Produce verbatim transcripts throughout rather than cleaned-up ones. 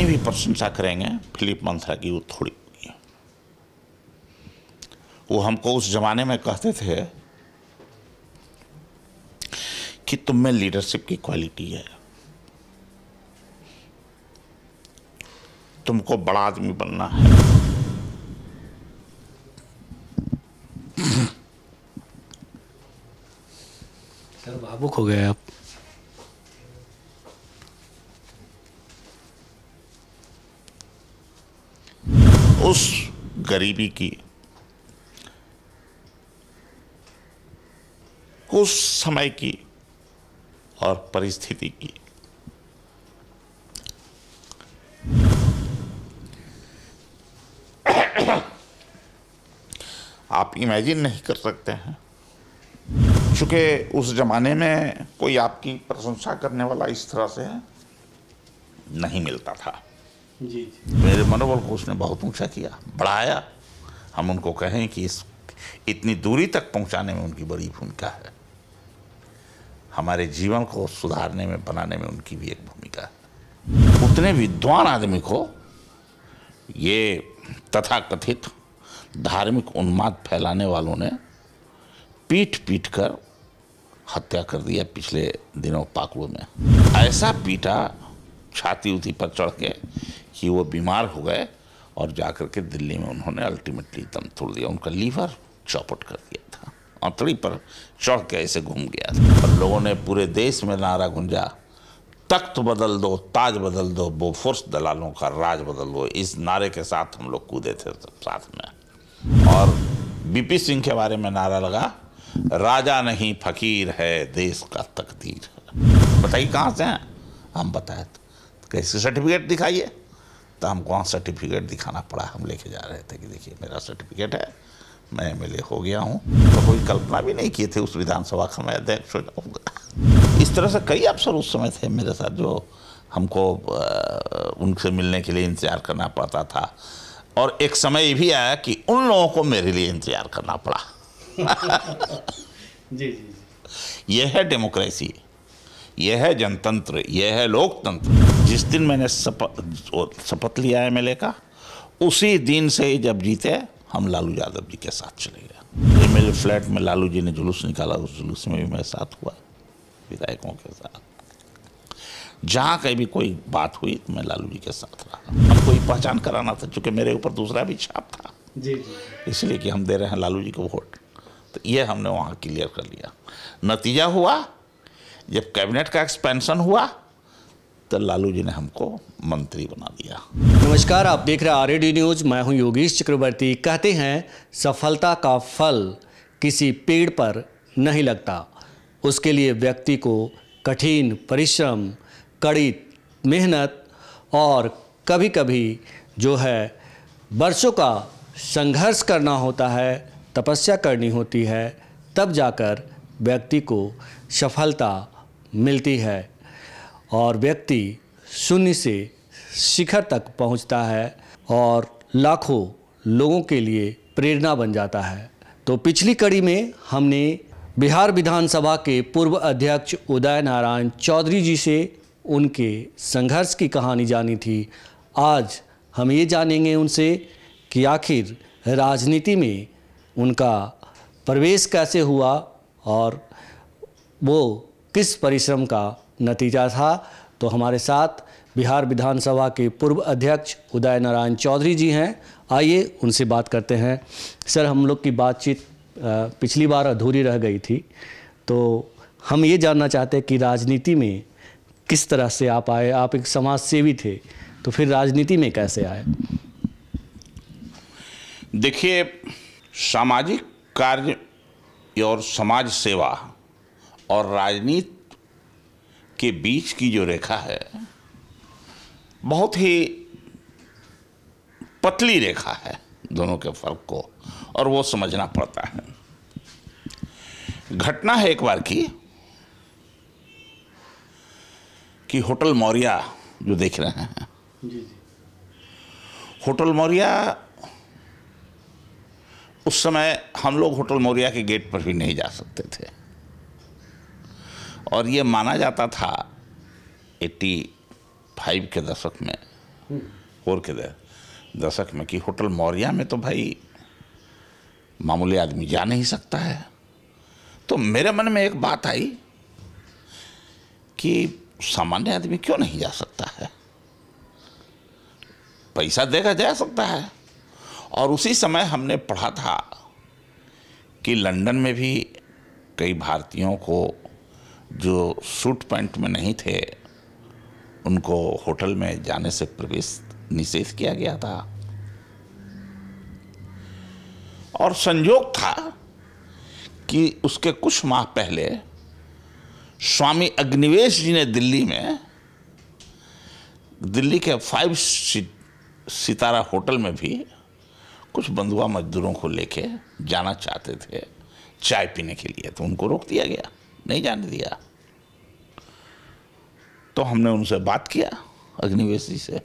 भी प्रशंसा करेंगे फिलिप मंथरा की वो थोड़ी होगी। वो हमको उस जमाने में कहते थे कि तुम में लीडरशिप की क्वालिटी है, तुमको बड़ा आदमी बनना है। सर भावुक हो गए आप। उस गरीबी की, उस समय की और परिस्थिति की आप इमेजिन नहीं कर सकते हैं, चूँकि उस जमाने में कोई आपकी प्रशंसा करने वाला इस तरह से नहीं मिलता था। जी जी। मेरे मनोबल को उसने बहुत ऊंचा किया, बढ़ाया। हम उनको कहें कि इस इतनी दूरी तक पहुंचाने में उनकी बड़ी भूमिका है, हमारे जीवन को सुधारने में, बनाने में उनकी भी एक भूमिका है। उतने विद्वान आदमी को ये तथाकथित धार्मिक उन्माद फैलाने वालों ने पीट पीट कर हत्या कर दिया पिछले दिनों पाकुड़ में। ऐसा पीटा छाती उती पर चढ़ के कि वो बीमार हो गए और जाकर के दिल्ली में उन्होंने अल्टीमेटली दम तोड़ दिया। उनका लीवर चौपट कर दिया था, अंतड़ी पर चढ़ के ऐसे घूम गया था। और लोगों ने पूरे देश में नारा गूंजा, तख्त बदल दो, ताज बदल दो, बोफोर्स दलालों का राज बदल दो। इस नारे के साथ हम लोग कूदे थे साथ में। और बीपी सिंह के बारे में नारा लगा, राजा नहीं फकीर है देश का तकदीर है। बताइए कहाँ से हैं? हम बताए तो कैसे सर्टिफिकेट दिखाइए, तो हमको वहाँ सर्टिफिकेट दिखाना पड़ा। हम लेके जा रहे थे कि देखिए मेरा सर्टिफिकेट है, मैं एम एल ए हो गया हूँ। तो कोई कल्पना भी नहीं किए थे उस विधानसभा का मैं अध्यक्ष हो जाऊँगा। इस तरह से कई अफसर उस समय थे मेरे साथ जो हमको उनसे मिलने के लिए इंतजार करना पड़ता था। और एक समय ये भी आया कि उन लोगों को मेरे लिए इंतजार करना पड़ा। जी जी जी। यह है डेमोक्रेसी, यह है जनतंत्र, यह है लोकतंत्र। जिस दिन मैंने शपथ शपथ लिया एम एल ए का, उसी दिन से जब जीते हम लालू यादव जी के साथ चले गए। मेरे फ्लैट में लालू जी ने जुलूस निकाला, उस जुलूस में भी मेरे साथ हुआ, विधायकों के साथ। जहाँ कहीं भी कोई बात हुई तो मैं लालू जी के साथ रहा। हमको ये पहचान कराना था, चूँकि मेरे ऊपर दूसरा भी छाप था, जी जी, इसलिए कि हम दे रहे हैं लालू जी को वोट। तो ये हमने वहाँ क्लियर कर लिया। नतीजा हुआ, जब कैबिनेट का एक्सपेंशन हुआ तो लालू जी ने हमको मंत्री बना दिया। नमस्कार, आप देख रहे हैं आर ए डी न्यूज़। मैं हूं योगेश चक्रवर्ती। कहते हैं सफलता का फल किसी पेड़ पर नहीं लगता, उसके लिए व्यक्ति को कठिन परिश्रम, कड़ी मेहनत और कभी कभी जो है वर्षों का संघर्ष करना होता है, तपस्या करनी होती है, तब जाकर व्यक्ति को सफलता मिलती है और व्यक्ति शून्य से शिखर तक पहुंचता है और लाखों लोगों के लिए प्रेरणा बन जाता है। तो पिछली कड़ी में हमने बिहार विधानसभा के पूर्व अध्यक्ष उदय नारायण चौधरी जी से उनके संघर्ष की कहानी जानी थी। आज हम ये जानेंगे उनसे कि आखिर राजनीति में उनका प्रवेश कैसे हुआ और वो किस परिश्रम का नतीजा था। तो हमारे साथ बिहार विधानसभा के पूर्व अध्यक्ष उदय नारायण चौधरी जी हैं। आइए उनसे बात करते हैं। सर, हम लोग की बातचीत पिछली बार अधूरी रह गई थी, तो हम ये जानना चाहते हैं कि राजनीति में किस तरह से आप आए। आप एक समाज सेवी थे, तो फिर राजनीति में कैसे आए? देखिए, सामाजिक कार्य और समाज सेवा और राजनीति के बीच की जो रेखा है बहुत ही पतली रेखा है, दोनों के फर्क को, और वो समझना पड़ता है। घटना है एक बार की कि होटल मौर्या जो देख रहे हैं, जी जी। होटल मौर्या, उस समय हम लोग होटल मौर्या के गेट पर भी नहीं जा सकते थे और ये माना जाता था पचासी के दशक में और के दशक में कि होटल मौर्या में तो भाई मामूली आदमी जा नहीं सकता है। तो मेरे मन में एक बात आई कि सामान्य आदमी क्यों नहीं जा सकता है, पैसा देगा जा सकता है। और उसी समय हमने पढ़ा था कि लंदन में भी कई भारतीयों को जो सूट पैंट में नहीं थे उनको होटल में जाने से प्रवेश निषेध किया गया था। और संयोग था कि उसके कुछ माह पहले स्वामी अग्निवेश जी ने दिल्ली में दिल्ली के फाइव सितारा होटल में भी कुछ बंधुआ मजदूरों को लेके जाना चाहते थे चाय पीने के लिए, तो उनको रोक दिया गया, नहीं जाने दिया। तो हमने उनसे बात किया, अग्निवेश जी से।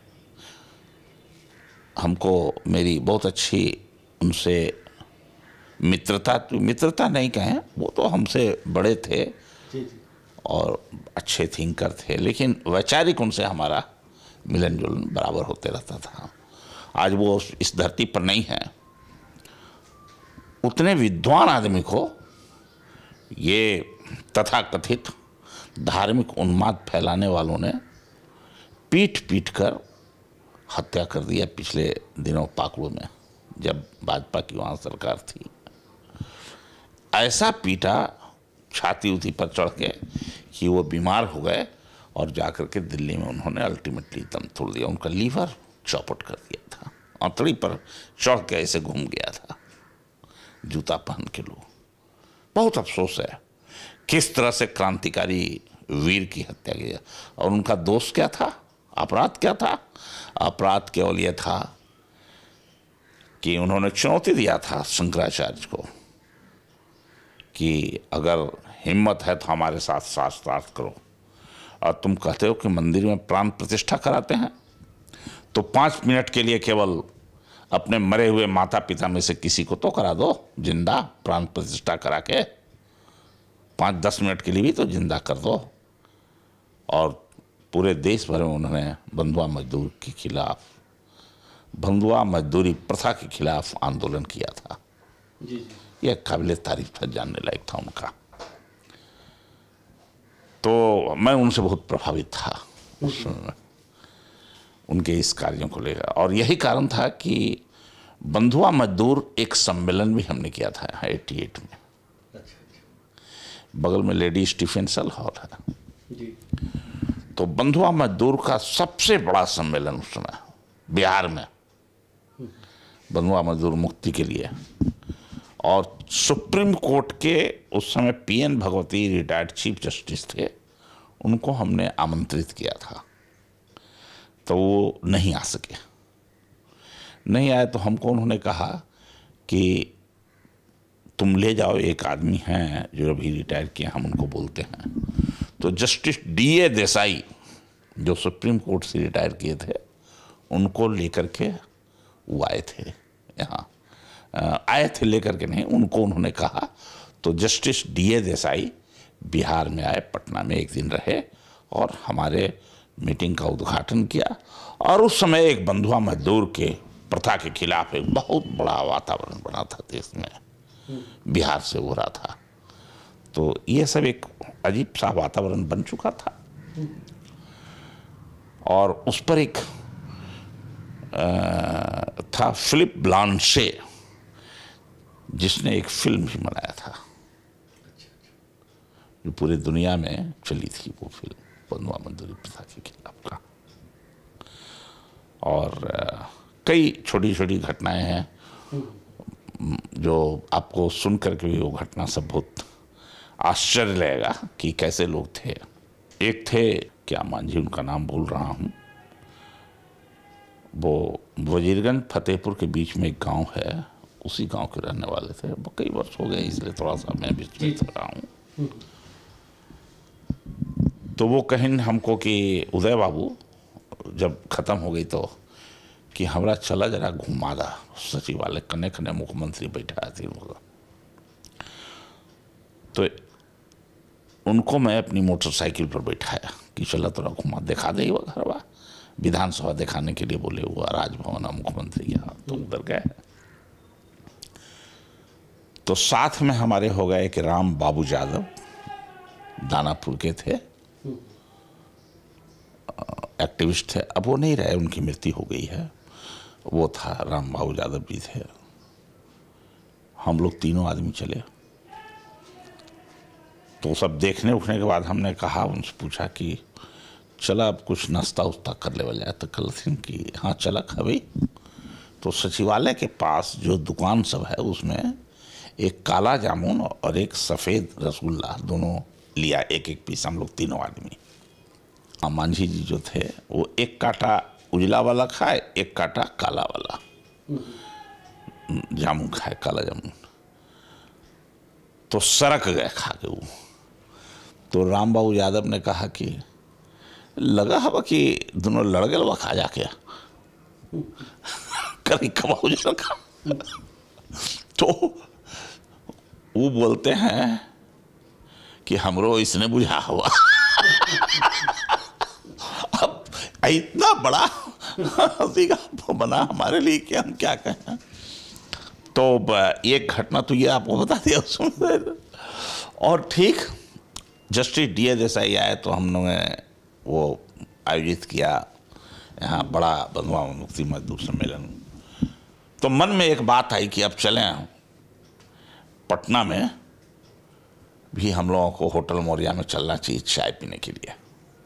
हमको मेरी बहुत अच्छी उनसे मित्रता मित्रता नहीं कहें, वो तो हमसे बड़े थे जी जी। और अच्छे थिंकर थे, लेकिन वैचारिक उनसे हमारा मिलन जुलन बराबर होते रहता था। आज वो इस धरती पर नहीं है। उतने विद्वान आदमी को ये तथाकथित धार्मिक उन्माद फैलाने वालों ने पीट पीट कर हत्या कर दिया पिछले दिनों पाकड़ू में, जब भाजपा की वहाँ सरकार थी। ऐसा पीटा छाती उती पर चढ़ के कि वो बीमार हो गए और जाकर के दिल्ली में उन्होंने अल्टीमेटली दम तोड़ दिया। उनका लीवर चौपट कर दिया था, अंतड़ी पर चढ़ के ऐसे घूम गया था जूता पहन के। लोग बहुत अफसोस है किस तरह से क्रांतिकारी वीर की हत्या की। और उनका दोष क्या था, अपराध क्या था? अपराध केवल यह था कि उन्होंने चुनौती दिया था शंकराचार्य को कि अगर हिम्मत है तो हमारे साथ शास्त्रार्थ करो, और तुम कहते हो कि मंदिर में प्राण प्रतिष्ठा कराते हैं, तो पाँच मिनट के लिए केवल अपने मरे हुए माता पिता में से किसी को तो करा दो जिंदा, प्राण प्रतिष्ठा करा के पाँच दस मिनट के लिए भी तो जिंदा कर दो। और पूरे देश भर में उन्होंने बंधुआ मजदूर के खिलाफ, बंधुआ मजदूरी प्रथा के खिलाफ आंदोलन किया था। जी जी। यह काबिल तारीफ था, जानने लायक था उनका। तो मैं उनसे बहुत प्रभावित था उस समय, उनके इस कार्यों को लेकर। और यही कारण था कि बंधुआ मजदूर एक सम्मेलन भी हमने किया था अठासी में। बगल में लेडी स्टीफेंसन हॉल है जी। तो बंधुआ मजदूर का सबसे बड़ा सम्मेलन उस समय बिहार में, बंधुआ मजदूर मुक्ति के लिए। और सुप्रीम कोर्ट के उस समय P N Bhagwati retired chief justice थे, उनको हमने आमंत्रित किया था, तो वो नहीं आ सके। नहीं आए तो हमको उन्होंने कहा कि तुम ले जाओ, एक आदमी हैं जो अभी रिटायर किए, हम उनको बोलते हैं। तो जस्टिस डी ए देसाई जो सुप्रीम कोर्ट से रिटायर किए थे, उनको लेकर के वो आए थे यहाँ, आए थे लेकर के नहीं, उनको उन्होंने कहा। तो justice D A Desai Bihar में आए, पटना में एक दिन रहे और हमारे मीटिंग का उद्घाटन किया। और उस समय एक बंधुआ मजदूर के प्रथा के खिलाफ एक बहुत बड़ा वातावरण बना था देश में, बिहार से हो रहा था। तो ये सब एक अजीब सा वातावरण बन चुका था। और उस पर एक आ, था फिलिप ब्लांशे, जिसने एक फिल्म भी बनाया था जो पूरी दुनिया में चली थी, वो फिल्म बंधुआ मजदूरी प्रथा के खिलाफ का। और आ, कई छोटी छोटी घटनाएं हैं जो आपको सुन करके भी वो घटना सब बहुत आश्चर्य लगेगा कि कैसे लोग थे। एक थे, क्या मांझी उनका नाम भूल रहा हूँ, वो वजीरगंज फतेहपुर के बीच में एक गांव है, उसी गांव के रहने वाले थे। वो कई वर्ष हो गए इसलिए थोड़ा सा मैं बीच में रहा हूँ। तो वो कहें हमको कि उदय बाबू, जब ख़त्म हो गई तो कि हमरा चला जरा घुमा दा, सचिवालय कने कने मुख्यमंत्री बैठा थी। तो उनको मैं अपनी मोटरसाइकिल पर बैठाया कि चला थोड़ा घुमा, दिखा दे वो घरवा। विधानसभा दिखाने के लिए बोले हुआ राजभवन और मुख्यमंत्री के यहाँ, तो उधर गए। तो साथ में हमारे हो गए कि राम बाबू यादव, दानापुर के थे, एक्टिविस्ट थे, अब वो नहीं रहे, उनकी मृत्यु हो गई है। वो था राम बाबू यादव जी थे। हम लोग तीनों आदमी चले। तो सब देखने उठने के बाद हमने कहा, उनसे पूछा कि चला अब कुछ नाश्ता उस्ता कर ले जाए। तो कल सिंह की हाँ चला खा भाई। तो सचिवालय के पास जो दुकान सब है उसमें एक काला जामुन और एक सफ़ेद रसगुल्ला दोनों लिया, एक एक पीस, हम लोग तीनों आदमी। मांझी जी जो थे वो एक काटा उजला वाला खाए, एक काटा काला वाला जामुन खाए, काला जामुन। तो सरक गए खा के वो। तो राम बाबू यादव ने कहा कि लगा हवा कि दोनों लड़ गए वह खा जा क्या कभी कबाऊ जा रखा। तो वो बोलते हैं कि हमरो इसने बुझा हुआ। अब इतना बड़ा हंसी का बना हमारे लिए कि हम क्या कहें। तो एक घटना तो ये आपको बता दिया उसमें। और ठीक जस्टिस डी ए देसाई आए तो हम लोगों ने वो आयोजित किया यहाँ बड़ा बंधुआ मुक्ति मजदूर सम्मेलन। तो मन में एक बात आई कि अब चलें पटना में भी, हम लोगों को होटल मौर्या में चलना चाहिए चाय पीने के लिए।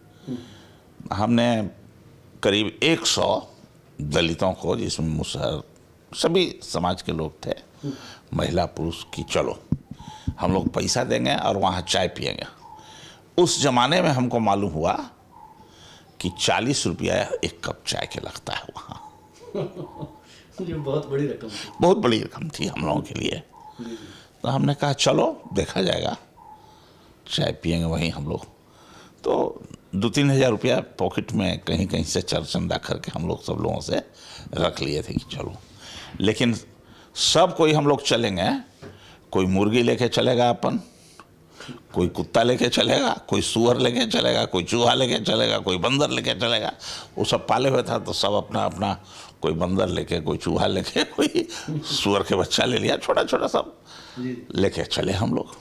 हमने करीब एक सौ दलितों को, जिसमें मुसहर सभी समाज के लोग थे, महिला पुरुष, की चलो हम लोग पैसा देंगे और वहाँ चाय पिएंगे। उस जमाने में हमको मालूम हुआ कि चालीस रुपया एक कप चाय के लगता है वहाँ। ये बहुत बड़ी रकम थी। बहुत बड़ी रकम थी हम लोगों के लिए। तो हमने कहा चलो देखा जाएगा, चाय पिएंगे वहीं हम लोग। तो दो तीन हज़ार रुपया पॉकेट में कहीं कहीं से चर्चंदा करके हम लोग सब लोगों से रख लिए थे कि चलो। लेकिन सब कोई हम लोग चलेंगे, कोई मुर्गी लेके चलेगा अपन, कोई कुत्ता लेके चलेगा, कोई सुअर लेके चलेगा, कोई चूहा लेके चलेगा, कोई बंदर लेके चलेगा। वो सब पाले हुए था तो सब अपना अपना, कोई बंदर लेके, कोई चूहा लेके, कोई सुअर के बच्चा ले लिया, छोटा छोटा सब लेके चले हम लोग।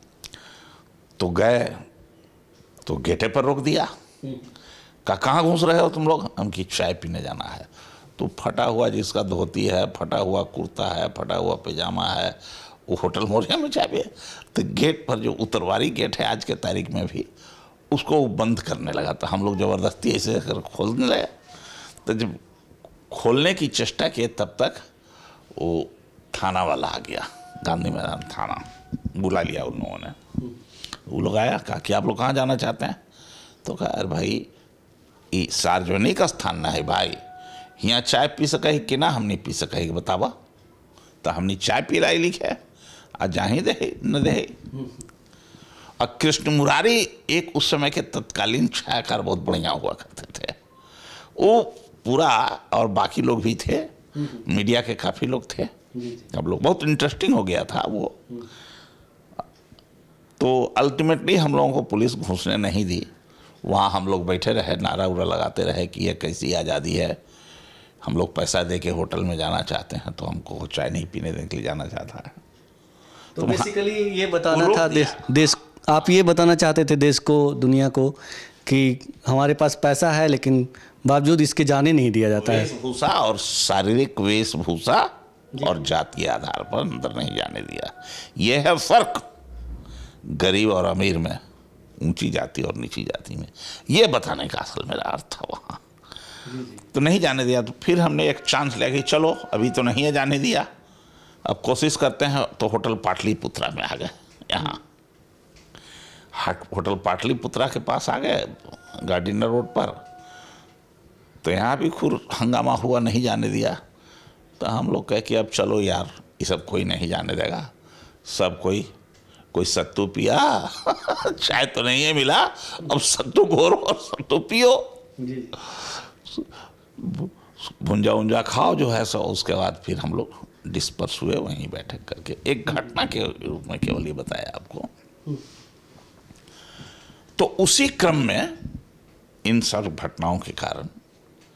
तो गए तो गेटे पर रोक दिया, कहा कहाँ घुस रहे हो तुम लोग? हम की चाय पीने जाना है। तो फटा हुआ जिसका धोती है, फटा हुआ कुर्ता है, फटा हुआ पैजामा है, वो होटल मौर्या में चाय पिए। तो गेट पर जो उत्तरवारी गेट है आज के तारीख में भी, उसको बंद करने लगा। तो हम लोग ज़बरदस्ती ऐसे कर खोलने लगे। तो जब खोलने की चेष्टा किए तब तक वो थाना वाला आ गया, गांधी मैदान थाना बुला लिया उन लोगों ने। वो लोग आया, कहा कि आप लोग कहाँ जाना चाहते हैं? तो कहा अरे भाई ये सार्वजनिक स्थान ना है भाई, यहाँ चाय पी सके कि ना? हम नहीं पी सके, बतावा। तो हमने चाय पी लाई लिखे आज जा ही दे न दे। और कृष्ण मुरारी एक उस समय के तत्कालीन छायाकार बहुत बढ़िया हुआ करते थे, वो पूरा, और बाकी लोग भी थे, मीडिया के काफ़ी लोग थे। हम लोग बहुत इंटरेस्टिंग हो गया था वो। तो अल्टीमेटली हम लोगों को पुलिस घुसने नहीं दी। वहाँ हम लोग बैठे रहे, नारा उरा लगाते रहे कि ये कैसी आज़ादी है, हम लोग पैसा दे के होटल में जाना चाहते हैं तो हमको चाय नहीं पीने देने के लिए जाना चाहता है। तो, तो बेसिकली ये बताना था देश, देश आप ये बताना चाहते थे देश को, दुनिया को, कि हमारे पास पैसा है लेकिन बावजूद इसके जाने नहीं दिया जाता है। वेशभूषा और शारीरिक वेशभूषा और जाति के आधार पर अंदर नहीं जाने दिया। ये है फर्क गरीब और अमीर में, ऊंची जाति और नीची जाति में। ये बताने का असल मेरा अर्थ था वहाँ। तो नहीं जाने दिया। तो फिर हमने एक चांस लिया कि चलो अभी तो नहीं है जाने दिया, अब कोशिश करते हैं। तो होटल पाटलिपुत्रा में आ गए। यहाँ होटल पाटलिपुत्रा के पास आ गए, गार्डिनर रोड पर। तो यहाँ भी खूब हंगामा हुआ, नहीं जाने दिया। तो हम लोग कहे कि अब चलो यार, ये सब कोई नहीं जाने देगा। सब कोई कोई सत्तू पिया चाय तो नहीं है मिला, अब सत्तू घोरो और सत्तू पियो, भुंजा उंजा खाओ जो है सो। उसके बाद फिर हम लोग डिस्पर्स हुए वहीं बैठक करके। एक घटना के रूप में केवल ये बताया आपको। तो उसी क्रम में इन सब घटनाओं के कारण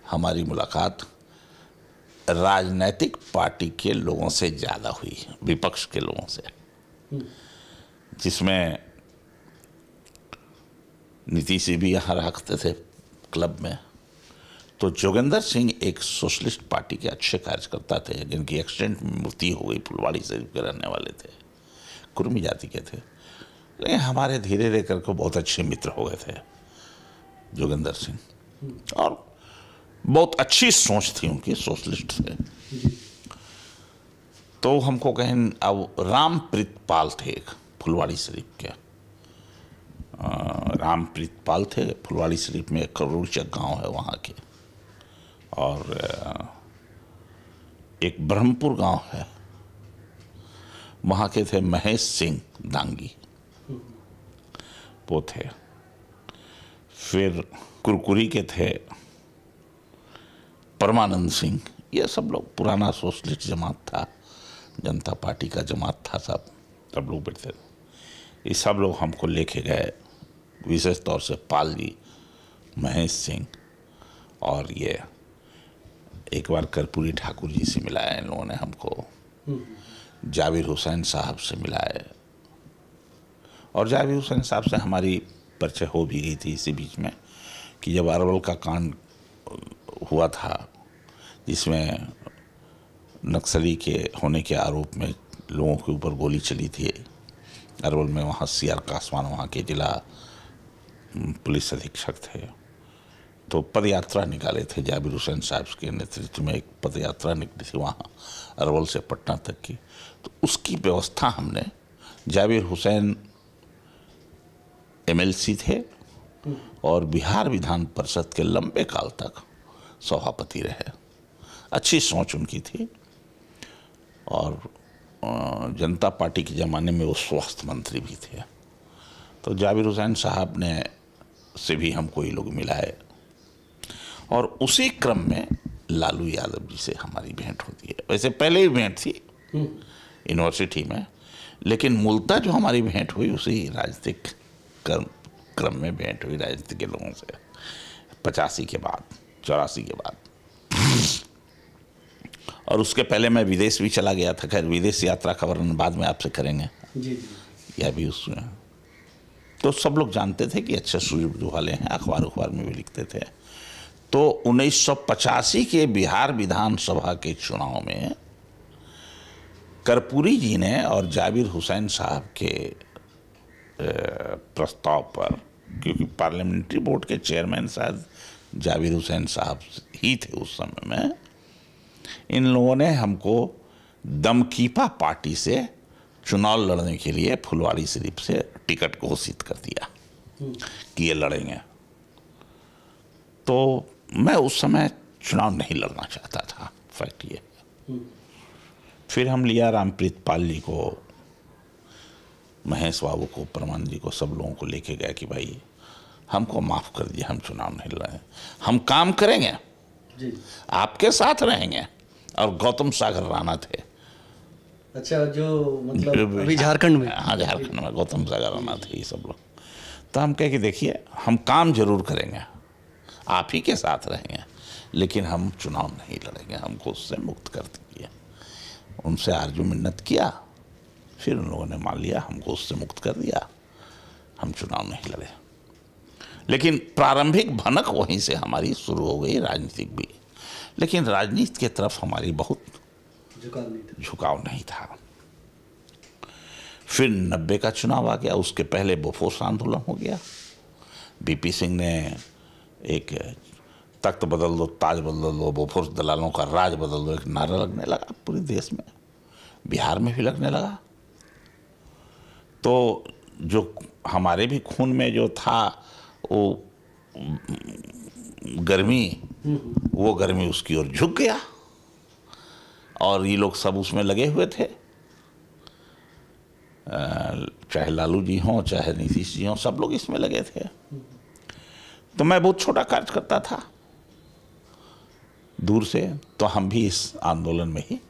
हमारी मुलाकात राजनीतिक पार्टी के लोगों से ज़्यादा हुई, विपक्ष के लोगों से, जिसमें नीतीश जी भी यहाँ रखते थे क्लब में। तो जोगेंद्र सिंह एक सोशलिस्ट पार्टी के अच्छे कार्यकर्ता थे, जिनकी एक्सीडेंट में मृत्यु हो गई, फुलवाड़ी शरीफ के रहने वाले थे, कुर्मी जाति के थे, लेकिन हमारे धीरे धीरे करके बहुत अच्छे मित्र हो गए थे जोगेंद्र सिंह, और बहुत अच्छी सोच थी उनकी, सोशलिस्ट थे। तो हमको कहें, अब रामप्रीत पाल थे एक फुलवाड़ी शरीफ के, रामप्रीत पाल थे, फुलवाड़ी शरीफ में एक करोड़चक गांव है वहाँ के, और एक ब्रह्मपुर गांव है, वहाँ के थे महेश सिंह दांगी, वो थे। फिर कुरकुरी के थे परमानंद सिंह। ये सब लोग, पुराना सोशलिस्ट जमात था, जनता पार्टी का जमात था, सब सब लोग बैठते थे। ये सब लोग हमको लेके गए, विशेष तौर से पाल जी, महेश सिंह, और ये एक बार कर्पूरी ठाकुर जी से मिलाया इन लोगों ने हमको, जाबिर हुसैन साहब से मिलाए, और जाबिर हुसैन साहब से हमारी परिचय हो भी गई थी इसी बीच में, कि जब अरवल का कांड हुआ था, जिसमें नक्सली के होने के आरोप में लोगों के ऊपर गोली चली थी अरवल में, वहाँ सी आर कासवान वहाँ के जिला पुलिस अधीक्षक थे, तो पद यात्रा निकाले थे जाबिर हुसैन साहब के नेतृत्व में, एक पद यात्रा निकली थी वहाँ अरवल से पटना तक की। तो उसकी व्यवस्था हमने, Jabir Hussain M L C थे और बिहार विधान परिषद के लंबे काल तक सभापति रहे, अच्छी सोच उनकी थी, और जनता पार्टी के ज़माने में वो स्वास्थ्य मंत्री भी थे। तो जाबिर हुसैन साहब ने से भी हमको ये लोग मिलाए, और उसी क्रम में लालू यादव जी से हमारी भेंट होती है। वैसे पहले ही भेंट थी यूनिवर्सिटी में, लेकिन मूलतः जो हमारी भेंट हुई उसी राजनीतिक क्रम क्रम में भेंट हुई राजनीति के लोगों से, पचासी के बाद, चौरासी के बाद। और उसके पहले मैं विदेश भी चला गया था। खैर, विदेश यात्रा का वर्णन बाद में आपसे करेंगे जी जी। या भी उसमें तो सब लोग जानते थे कि अच्छे सूझबूझ वाले हैं, अखबार अखबार में भी लिखते थे। तो उन्नीस सौ पचासी के बिहार विधानसभा के चुनाव में कर्पूरी जी ने और जाबिर हुसैन साहब के प्रस्ताव पर, क्योंकि पार्लियामेंट्री बोर्ड के चेयरमैन शायद जाबिर हुसैन साहब ही थे उस समय में, इन लोगों ने हमको दमकीपा पार्टी से चुनाव लड़ने के लिए फुलवाड़ी शरीफ से टिकट घोषित कर दिया कि ये लड़ेंगे। तो मैं उस समय चुनाव नहीं लड़ना चाहता था, फैक्ट ये। फिर हम लिया रामप्रीत पाल जी को, महेश बाबू को, परमान जी को, सब लोगों को लेके गए कि भाई हमको माफ़ कर दिया, हम चुनाव नहीं लड़े, हम काम करेंगे जी, आपके साथ रहेंगे। और गौतम सागर राणा थे। अच्छा, जो मतलब अभी झारखंड में, हाँ झारखंड में गौतम सागर राणा थे ये सब लोग। तो हम कहे कि देखिए हम काम जरूर करेंगे, आप ही के साथ रहेंगे, लेकिन हम चुनाव नहीं लड़ेंगे, हमको उससे मुक्त कर दीजिए। उनसे आरजू मिन्नत किया, फिर उन लोगों ने मान लिया, हमको उससे मुक्त कर दिया, हम चुनाव नहीं लड़े। लेकिन प्रारंभिक भनक वहीं से हमारी शुरू हो गई, राजनीतिक भी। लेकिन राजनीति की तरफ हमारी बहुत झुकाव नहीं था, झुकाव नहीं था। फिर नब्बे का चुनाव आ गया, उसके पहले बोफोर्स आंदोलन हो गया। बीपी सिंह ने एक तख्त बदल दो, ताज बदल दो, बोफोर्स दलालों का राज बदल दो, एक नारा लगने लगा पूरे देश में, बिहार में भी लगने लगा। तो जो हमारे भी खून में जो था वो गर्मी, वो गर्मी उसकी ओर झुक गया, और ये लोग सब उसमें लगे हुए थे, चाहे लालू जी हों चाहे नीतीश जी हों, सब लोग इसमें लगे थे। तो मैं बहुत छोटा कार्य करता था दूर से, तो हम भी इस आंदोलन में ही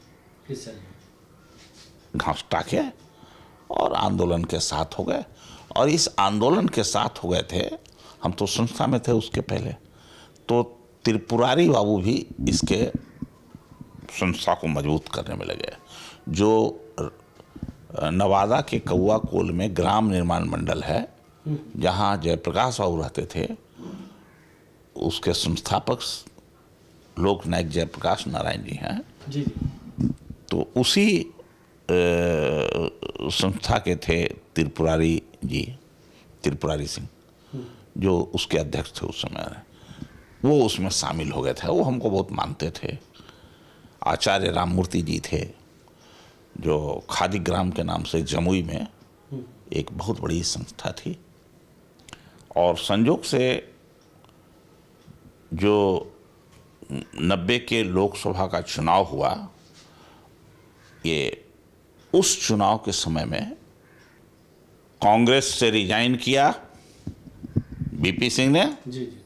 घास टाके और आंदोलन के साथ हो गए। और इस आंदोलन के साथ हो गए थे, हम तो संस्था में थे उसके पहले, तो त्रिपुरारी बाबू भी इसके संस्था को मजबूत करने में लगे। जो नवादा के कौआ कोल में ग्राम निर्माण मंडल है, जहाँ जयप्रकाश बाबू रहते थे, उसके संस्थापक लोक नायक जयप्रकाश नारायण जी हैं। जी जी। तो उसी संस्था के थे त्रिपुरारी जी, त्रिपुरारी सिंह, जो उसके अध्यक्ष थे उस समय। वो उसमें शामिल हो गए थे। वो हमको बहुत मानते थे। आचार्य राममूर्ति जी थे, जो खादी ग्राम के नाम से जमुई में एक बहुत बड़ी संस्था थी। और संयोग से जो नब्बे के लोकसभा का चुनाव हुआ, ये उस चुनाव के समय में कांग्रेस से रिजाइन किया बीपी सिंह ने। जी जी।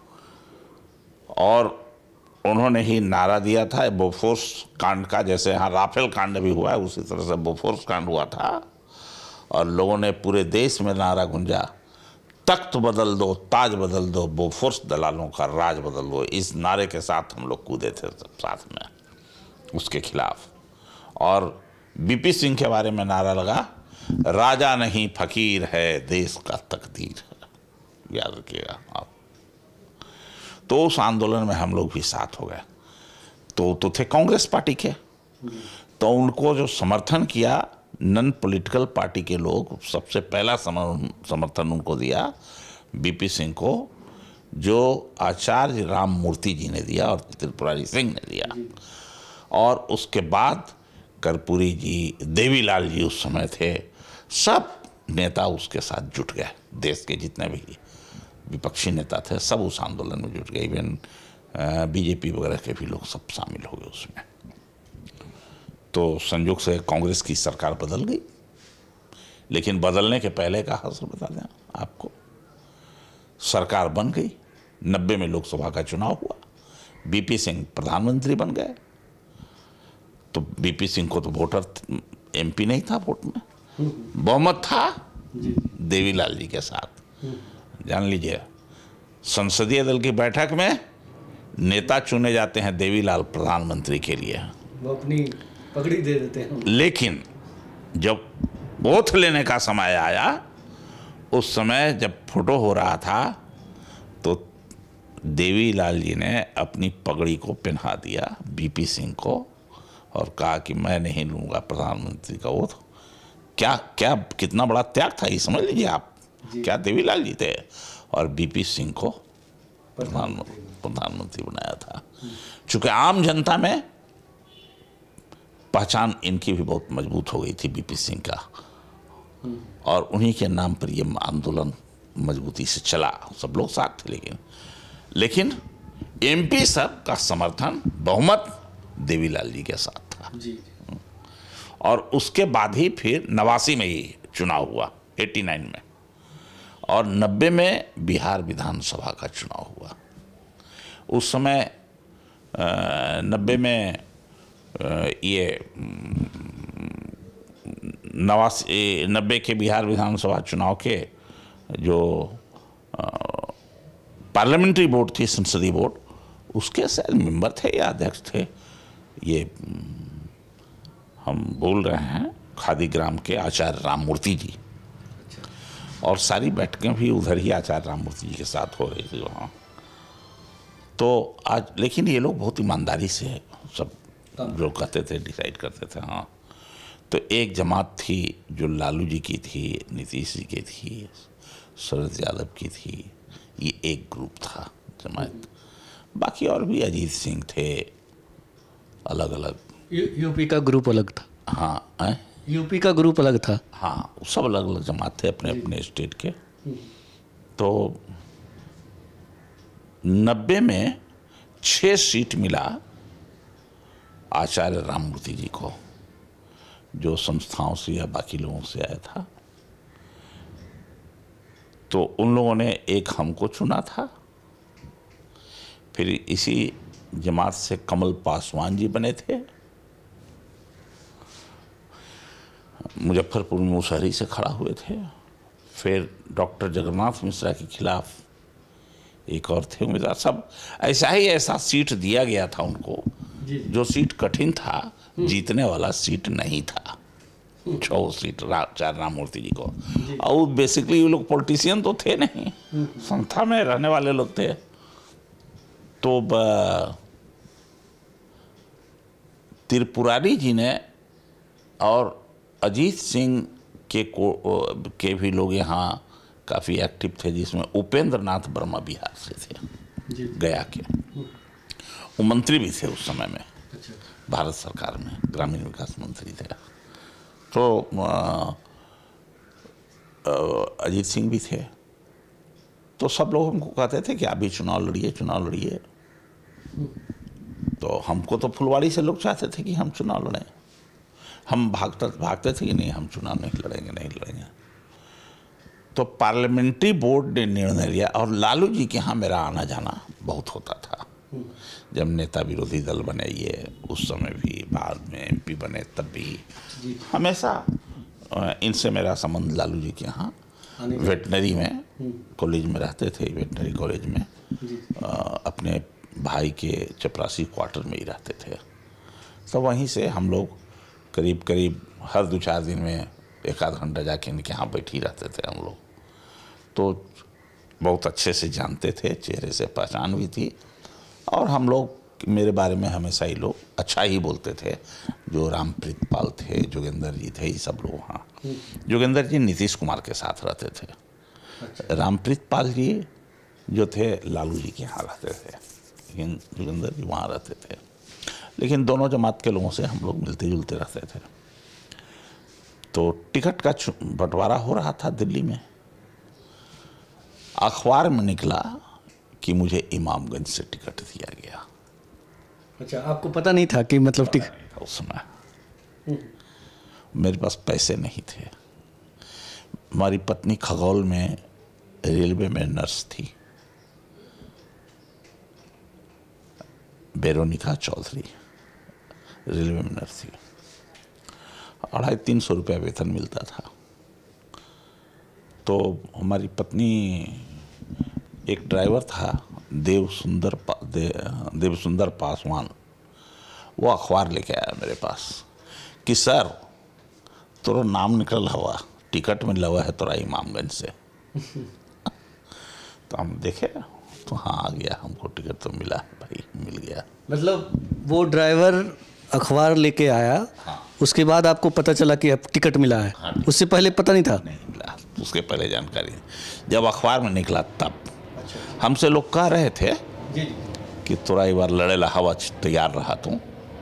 और उन्होंने ही नारा दिया था बोफोर्स कांड का, जैसे यहाँ राफेल कांड भी हुआ है उसी तरह से बोफोर्स कांड हुआ था। और लोगों ने पूरे देश में नारा गूंजा, तख्त बदल दो, ताज बदल दो, बोफोर्स दलालों का राज बदल दो। इस नारे के साथ हम लोग कूदे थे सब साथ में उसके खिलाफ। और बीपी सिंह के बारे में नारा लगा, राजा नहीं फकीर है देश का तकदीर है। याद रखिएगा आप। तो उस आंदोलन में हम लोग भी साथ हो गए। तो तो थे कांग्रेस पार्टी के, तो उनको जो समर्थन किया नॉन पॉलिटिकल पार्टी के लोग, सबसे पहला समर्थन उनको दिया बीपी सिंह को, जो आचार्य राममूर्ति जी ने दिया और त्रिपुरारी सिंह ने दिया। और उसके बाद कर्पूरी जी, देवीलाल जी उस समय थे, सब नेता उसके साथ जुट गए। देश के जितने भी विपक्षी नेता थे सब उस आंदोलन में जुट गए। इवन बीजेपी वगैरह के भी लोग सब शामिल हो गए उसमें। तो संयोग से कांग्रेस की सरकार बदल गई। लेकिन बदलने के पहले का हाल बता दें आपको, सरकार बन गई। नब्बे में लोकसभा का चुनाव हुआ, बीपी सिंह प्रधानमंत्री बन गए। तो बीपी सिंह को तो वोटर एमपी नहीं था, वोट में बहुमत था देवीलाल जी के साथ। जान लीजिए, संसदीय दल की बैठक में नेता चुने जाते हैं देवीलाल प्रधानमंत्री के लिए, वो अपनी पगड़ी दे देते हैं। लेकिन जब ओथ लेने का समय आया, उस समय जब फोटो हो रहा था, तो देवीलाल जी ने अपनी पगड़ी को पहना दिया बीपी सिंह को और कहा कि मैं नहीं लूँगा प्रधानमंत्री का ओथ। क्या क्या कितना बड़ा त्याग था ये समझ लीजिए आप। क्या देवीलाल जी थे और बीपी सिंह को प्रधान प्रधानमंत्री बनाया था। चूंकि आम जनता में पहचान इनकी भी बहुत मजबूत हो गई थी बीपी सिंह का, और उन्हीं के नाम पर ये आंदोलन मजबूती से चला। सब लोग साथ थे, लेकिन लेकिन एमपी सब का समर्थन बहुमत देवीलाल जी के साथ था। जी। और उसके बाद ही फिर नवासी में ही चुनाव हुआ, नवासी में, और नब्बे में बिहार विधानसभा का चुनाव हुआ। उस समय नब्बे में आ, ये नवासी नब्बे के बिहार विधानसभा चुनाव के जो पार्लियामेंट्री बोर्ड थी, संसदीय बोर्ड, उसके शायद मेंबर थे या अध्यक्ष थे, ये हम बोल रहे हैं खादी ग्राम के आचार्य राममूर्ति जी। और सारी बैठकें भी उधर ही आचार्य राममूर्ति जी के साथ हो रही थी वहाँ। तो आज लेकिन ये लोग बहुत ईमानदारी से सब जो कहते थे डिसाइड करते थे। हाँ, तो एक जमात थी जो लालू जी की थी, नीतीश जी की थी, शरद यादव की थी, ये एक ग्रुप था जमात। बाकी और भी अजीत सिंह थे, अलग अलग। यूपी का ग्रुप अलग था। हाँ है? यूपी का ग्रुप अलग था। हाँ, सब अलग अलग जमात थे अपने अपने स्टेट के। तो नब्बे में छः सीट मिला आचार्य राममूर्ति जी को, जो संस्थाओं से या बाकी लोगों से आया था। तो उन लोगों ने एक हमको चुना था। फिर इसी जमात से कमल पासवान जी बने थे, मुजफ्फरपुर में मुसहरी से खड़ा हुए थे। फिर डॉक्टर जगन्नाथ मिश्रा के खिलाफ एक और थे उम्मीदवार, सब ऐसा ही ऐसा सीट दिया गया था उनको जो सीट कठिन था, जीतने वाला सीट नहीं था। छः सीट रा, चार राममूर्ति जी को, और बेसिकली ये लोग पॉलिटिशियन तो थे नहीं, संस्था में रहने वाले लोग थे। तो त्रिपुरारी जी ने और अजीत सिंह के को के भी लोग यहाँ काफ़ी एक्टिव थे, जिसमें उपेंद्र नाथ वर्मा बिहार से थे, गया के, वो मंत्री भी थे उस समय में, भारत सरकार में ग्रामीण विकास मंत्री थे। तो अजीत सिंह भी थे। तो सब लोग हमको कहते थे कि आप भी चुनाव लड़िए, चुनाव लड़िए। तो हमको तो फुलवाड़ी से लोग चाहते थे कि हम चुनाव लड़ें। हम भागते भागते थे कि नहीं, हम चुनाव नहीं लड़ेंगे, नहीं लड़ेंगे। तो पार्लियामेंट्री बोर्ड ने निर्णय लिया, और लालू जी के यहाँ मेरा आना जाना बहुत होता था। जब नेता विरोधी दल बने ये, उस समय भी, बाद में एमपी बने तब भी, हमेशा इनसे मेरा संबंध लालू जी के यहाँ वेटनरी में कॉलेज में रहते थे, वेटनरी कॉलेज में आ, अपने भाई के चपरासी क्वार्टर में ही रहते थे। तो वहीं से हम लोग करीब करीब हर दो चार दिन में एक आध घंटा जाके इनके यहाँ बैठी रहते थे हम लोग। तो बहुत अच्छे से जानते थे, चेहरे से पहचान भी थी, और हम लोग मेरे बारे में हमेशा ही लोग अच्छा ही बोलते थे। जो रामप्रीत पाल थे, जोगेंद्र जी थे, ये सब लोग। हाँ, जोगेंद्र जी नीतीश कुमार के साथ रहते थे। अच्छा। रामप्रीत पाल जी जो थे लालू जी के यहाँ रहते थे, लेकिन जोगेंद्र जी वहाँ रहते थे। लेकिन दोनों जमात के लोगों से हम लोग मिलते जुलते रहते थे। तो टिकट का बंटवारा हो रहा था दिल्ली में। अखबार में निकला कि मुझे इमामगंज से टिकट दिया गया। अच्छा, आपको पता नहीं था कि मतलब टिकट? उस समय मेरे पास पैसे नहीं थे। हमारी पत्नी खगौल में रेलवे में नर्स थी, वेरोनिका चौधरी, रेलवे में नर्स थी। अढ़ाई तीन सौ रुपया वेतन मिलता था। तो हमारी पत्नी, एक ड्राइवर था देव सुंदर पा, दे, देव सुंदर पासवान, वो अखबार लेके आया मेरे पास कि सर तोरा नाम निकल हुआ, टिकट में लगा है तोरा इमामगंज से। तो हम देखे तो हाँ आ गया, हमको टिकट तो मिला है भाई, मिल गया। मतलब वो ड्राइवर अखबार लेके आया। हाँ। उसके बाद आपको पता चला कि अब टिकट मिला है। हाँ। उससे पहले पता नहीं था? नहीं मिला, उसके पहले जानकारी जब अखबार में निकला तब। अच्छा। हमसे लोग कह रहे थे जी कि तोरा एक बार लड़ेला हवा तैयार रहा तू।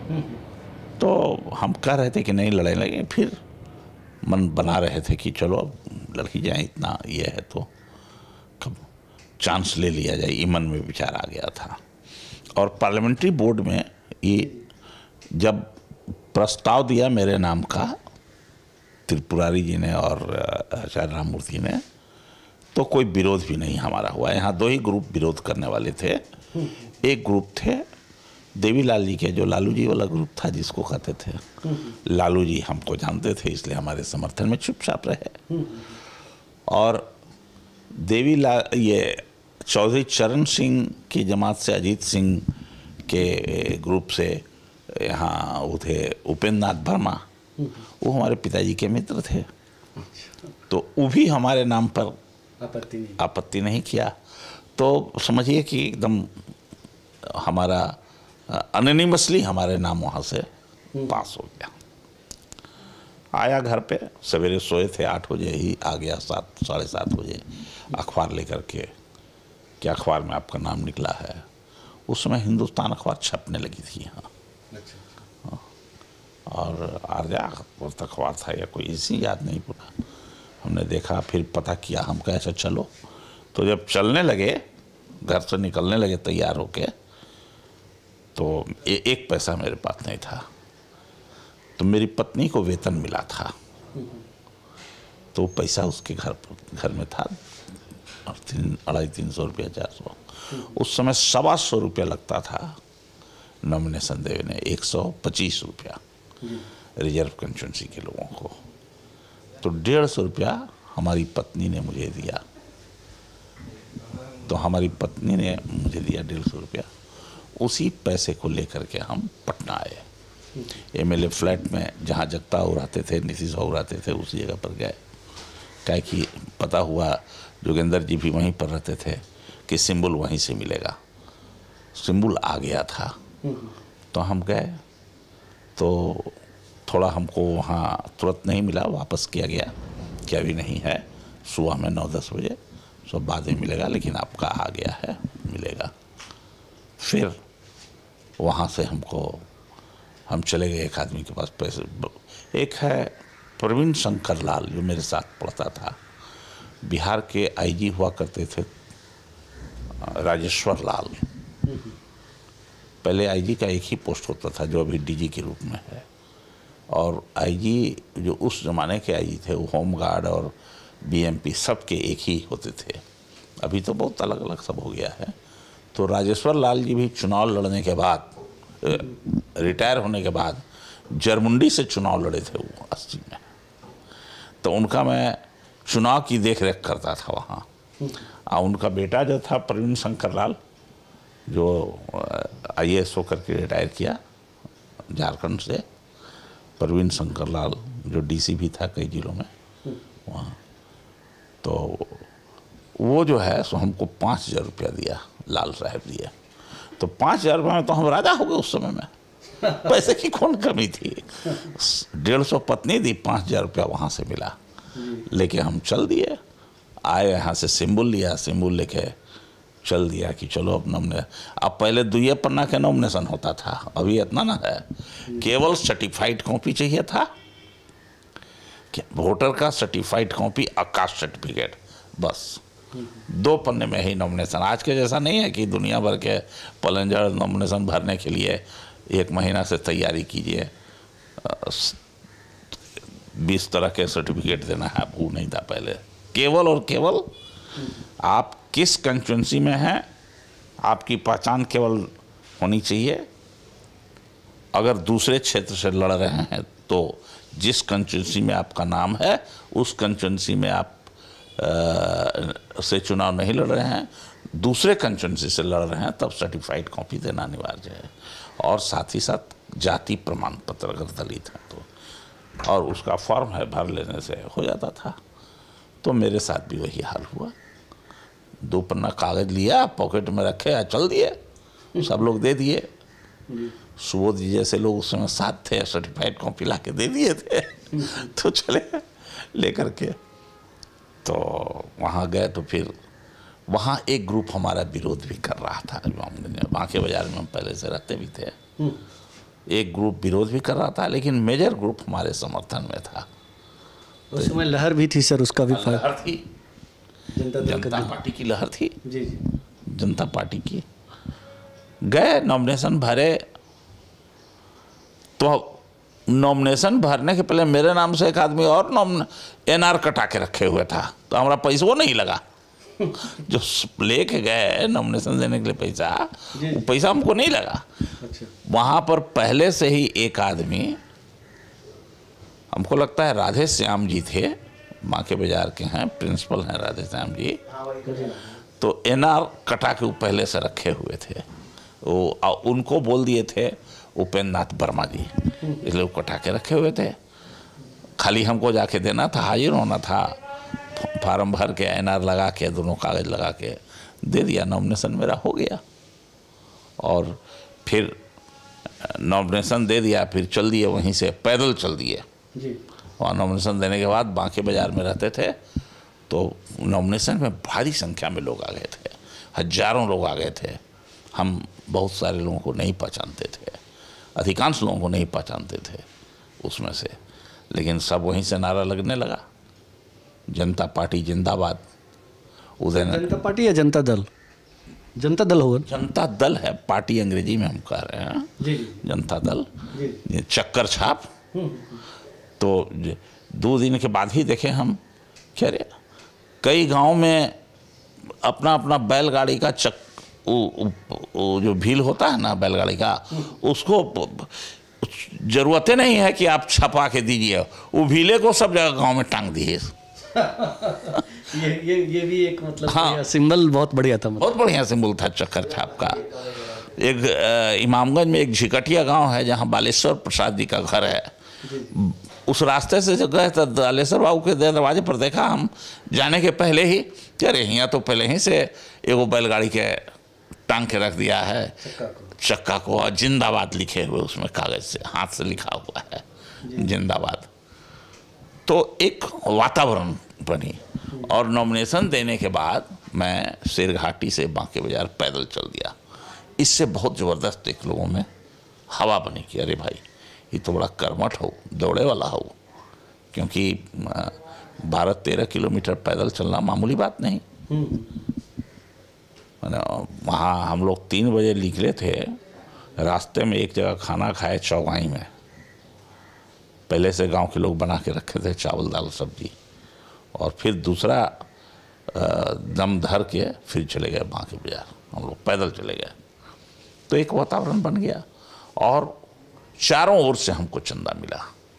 तो हम कह रहे थे कि नहीं लड़े लगे, फिर मन बना रहे थे कि चलो अब लड़ ही जाए, इतना ये है तो कब चांस ले लिया जाए, ये मन में विचार आ गया था। और पार्लियामेंट्री बोर्ड में ये जब प्रस्ताव दिया मेरे नाम का त्रिपुरारी जी ने और आचार्य राममूर्ति ने, तो कोई विरोध भी नहीं हमारा हुआ। यहाँ दो ही ग्रुप विरोध करने वाले थे। एक ग्रुप थे देवीलाल जी के, जो लालू जी वाला ग्रुप था, जिसको कहते थे लालू जी, हमको जानते थे इसलिए हमारे समर्थन में चुपचाप रहे। और देवीलाल, ये चौधरी चरण सिंह की जमात से, अजीत सिंह के ग्रुप से यहाँ वो थे उपेंद्र नाथ वर्मा, वो हमारे पिताजी के मित्र थे। तो वो भी हमारे नाम पर आपत्ति नहीं आपत्ति नहीं किया। तो समझिए कि एकदम हमारा अनोनिमसली हमारे नाम वहाँ से पास हो गया। आया घर पे, सवेरे सोए थे, आठ बजे ही आ गया, सात साढ़े सात बजे अखबार लेकर के कि अखबार में आपका नाम निकला है। उस समय हिंदुस्तान अखबार छपने लगी थी यहाँ। अच्छा। और आर्या अखबार था या कोई, इसी याद नहीं पूरा। हमने देखा, फिर पता किया, हम कहे ऐसा चलो। तो जब चलने लगे, घर से निकलने लगे तैयार होके, तो ए, एक पैसा मेरे पास नहीं था। तो मेरी पत्नी को वेतन मिला था, तो पैसा उसके घर पर घर में था, और तीन अढ़ाई तीन सौ रुपया, चार सौ उस समय सवा सौ रुपया लगता था नॉमिनेशन देने, एक सौ पच्चीस रुपया रिजर्व कंस्टिट्यूंसी के लोगों को। तो डेढ़ सौ रुपया हमारी पत्नी ने मुझे दिया। तो हमारी पत्नी ने मुझे दिया डेढ़ सौ रुपया। उसी पैसे को लेकर के हम पटना आए। एमएलए फ्लैट में जहाँ जगता और रहते थे, नीतीश और रहते थे, उसी जगह पर गए। क्या कि पता हुआ जोगेंद्र जी भी वहीं पर रहते थे कि सिंबल वहीं से मिलेगा। सिंबल आ गया था तो हम गए, तो थोड़ा हमको वहाँ तुरंत नहीं मिला, वापस किया गया कि अभी नहीं है, सुबह में नौ दस बजे सब बाद में मिलेगा, लेकिन आपका आ गया है, मिलेगा। फिर वहाँ से हमको हम चले गए एक आदमी के पास पैसे। एक है प्रवीण शंकर लाल, जो मेरे साथ पढ़ता था, बिहार के आईजी हुआ करते थे, राजेश्वर लाल। पहले आईजी का एक ही पोस्ट होता था जो अभी डीजी के रूप में है, और आईजी जो उस ज़माने के आईजी थे वो होमगार्ड और बीएमपी सब के एक ही होते थे। अभी तो बहुत अलग अलग सब हो गया है। तो राजेश्वर लाल जी भी चुनाव लड़ने के बाद, रिटायर होने के बाद जरमुंडी से चुनाव लड़े थे वो अस्सी में। तो उनका मैं चुनाव की देख रेख करता था वहाँ। और उनका बेटा जो था प्रवीण शंकर लाल, जो आई ए एस होकर के रिटायर किया झारखंड से, प्रवीण शंकर लाल जो डीसी भी था कई जिलों में वहाँ, तो वो जो है सो हमको पाँच हज़ार रुपया दिया, लाल साहब दिए। तो पाँच हज़ार रुपये में तो हम राजा हो गए उस समय में। पैसे की कौन कमी थी। डेढ़ सौ पत्नी दी, पाँच हज़ार रुपया वहाँ से मिला, लेके हम चल दिए। आए यहाँ से सिंबल लिया, सिंबल लेके चल दिया कि चलो अब नॉमिने। अब पहले दुइये पन्ना के नॉमिनेशन होता था, अभी इतना ना है। केवल सर्टिफाइड कॉपी चाहिए था, वोटर का सर्टिफाइड कॉपी, कास्ट सर्टिफिकेट, बस दो पन्ने में ही नॉमिनेशन। आज के जैसा नहीं है कि दुनिया भर के पलंजर नॉमिनेशन भरने के लिए एक महीना से तैयारी कीजिए, बीस तरह के सर्टिफिकेट देना है, वो नहीं था पहले। केवल और केवल आप किस कंस्टिट्यूंसी में हैं, आपकी पहचान केवल होनी चाहिए। अगर दूसरे क्षेत्र से लड़ रहे हैं तो जिस कंस्टिट्यूंसी में आपका नाम है उस कंस्टिट्यूंसी में आप आ, से चुनाव नहीं लड़ रहे हैं, दूसरे कंस्टिट्यूंसी से लड़ रहे हैं, तब सर्टिफाइड कॉपी देना अनिवार्य है। और साथ ही साथ जाति प्रमाण पत्र अगर दलित है तो, और उसका फॉर्म है भर लेने से हो जाता था। तो मेरे साथ भी वही हाल हुआ। दो पन्ना कागज लिया, पॉकेट में रखे, चल दिए, सब लोग दे दिए। सुबोध जी जैसे लोग उस समय साथ थे, सर्टिफाइड कॉपी ला के दे दिए थे। तो चले लेकर के, तो वहाँ गए तो फिर वहाँ एक ग्रुप हमारा विरोध भी कर रहा था। जो हमने बांके बाजार में हम पहले से रहते भी थे, एक ग्रुप विरोध भी कर रहा था, लेकिन मेजर ग्रुप हमारे समर्थन में था। उस समय लहर भी थी सर, उसका भी लहर थी, जनता पार्टी की लहर थी जी जी जनता पार्टी की। गए नॉमिनेशन भरे, तो नॉमिनेशन भरने के पहले मेरे नाम से एक आदमी और नॉमिन एनआर कटा के रखे हुए था, तो हमारा पैसा वो नहीं लगा। जो लेके गए नॉमिनेशन देने के लिए पैसा, वो पैसा हमको नहीं लगा। अच्छा। वहाँ पर पहले से ही एक आदमी, हमको लगता है राधे श्याम जी थे, बांके बाजार के हैं, प्रिंसिपल हैं राधे श्याम जी। तो एनआर कटा के वो पहले से रखे हुए थे, वो उनको बोल दिए थे उपेंद्र नाथ वर्मा जी, इसलिए वो कटा के रखे हुए थे। खाली हमको जाके देना था, हाजिर होना था, फार्म भर के एनआर लगा के, दोनों कागज लगा के दे दिया, नॉमिनेशन मेरा हो गया। और फिर नॉमिनेशन दे दिया, फिर चल दिए, वहीं से पैदल चल दिए। और नॉमिनेशन देने के बाद बांके बाजार में रहते थे, तो नॉमिनेशन में भारी संख्या में लोग आ गए थे, हजारों लोग आ गए थे। हम बहुत सारे लोगों को नहीं पहचानते थे, अधिकांश लोगों को नहीं पहचानते थे उसमें से, लेकिन सब वहीं से नारा लगने लगा, जनता पार्टी जिंदाबाद। उदय जनता पार्टी या जनता दल? जनता दल होगा। जनता दल है, पार्टी अंग्रेजी में हम कह रहे हैं जी। जनता दल जी। चक्कर छाप। तो दो दिन के बाद ही देखे हम, कह रहे कई गांव में अपना अपना बैलगाड़ी का चक वो जो भील होता है ना बैलगाड़ी का, उसको जरूरतें नहीं है कि आप छपा के दीजिए, वो भीले को सब जगह गांव में टांग दिए। ये ये ये भी एक मतलब हाँ, सिंबल बहुत बढ़िया था, मतलब बहुत बढ़िया सिंबल था चक्कर छाप का। एक अ, इमामगंज में एक झिकटिया गांव है जहां बालेश्वर प्रसाद जी का घर है। उस रास्ते से जब गए तो बालेश्वर बाबू के दरवाजे पर देखा हम जाने के पहले ही, अरे यहाँ तो पहले ही से एगो बैलगाड़ी के टांग के रख दिया है चक्का को, और जिंदाबाद लिखे हुए उसमें कागज से हाथ से लिखा हुआ है जिंदाबाद। तो एक वातावरण बनी, और नॉमिनेशन देने के बाद मैं शेरघाटी से बांके बाजार पैदल चल दिया। इससे बहुत ज़बरदस्त एक लोगों में हवा बनी कि अरे भाई ये तो बड़ा कर्मठ हो, दौड़े वाला हो, क्योंकि बारह तेरह किलोमीटर पैदल चलना मामूली बात नहीं। वहाँ हम लोग तीन बजे निकले थे, रास्ते में एक जगह खाना खाए चौगाई में, पहले से गांव के लोग बना के रखे थे चावल दाल सब्जी, और फिर दूसरा दम धर के फिर चले गए बांके बाजार, हम लोग पैदल चले गए। तो एक वातावरण बन गया, और चारों ओर से हमको चंदा मिला,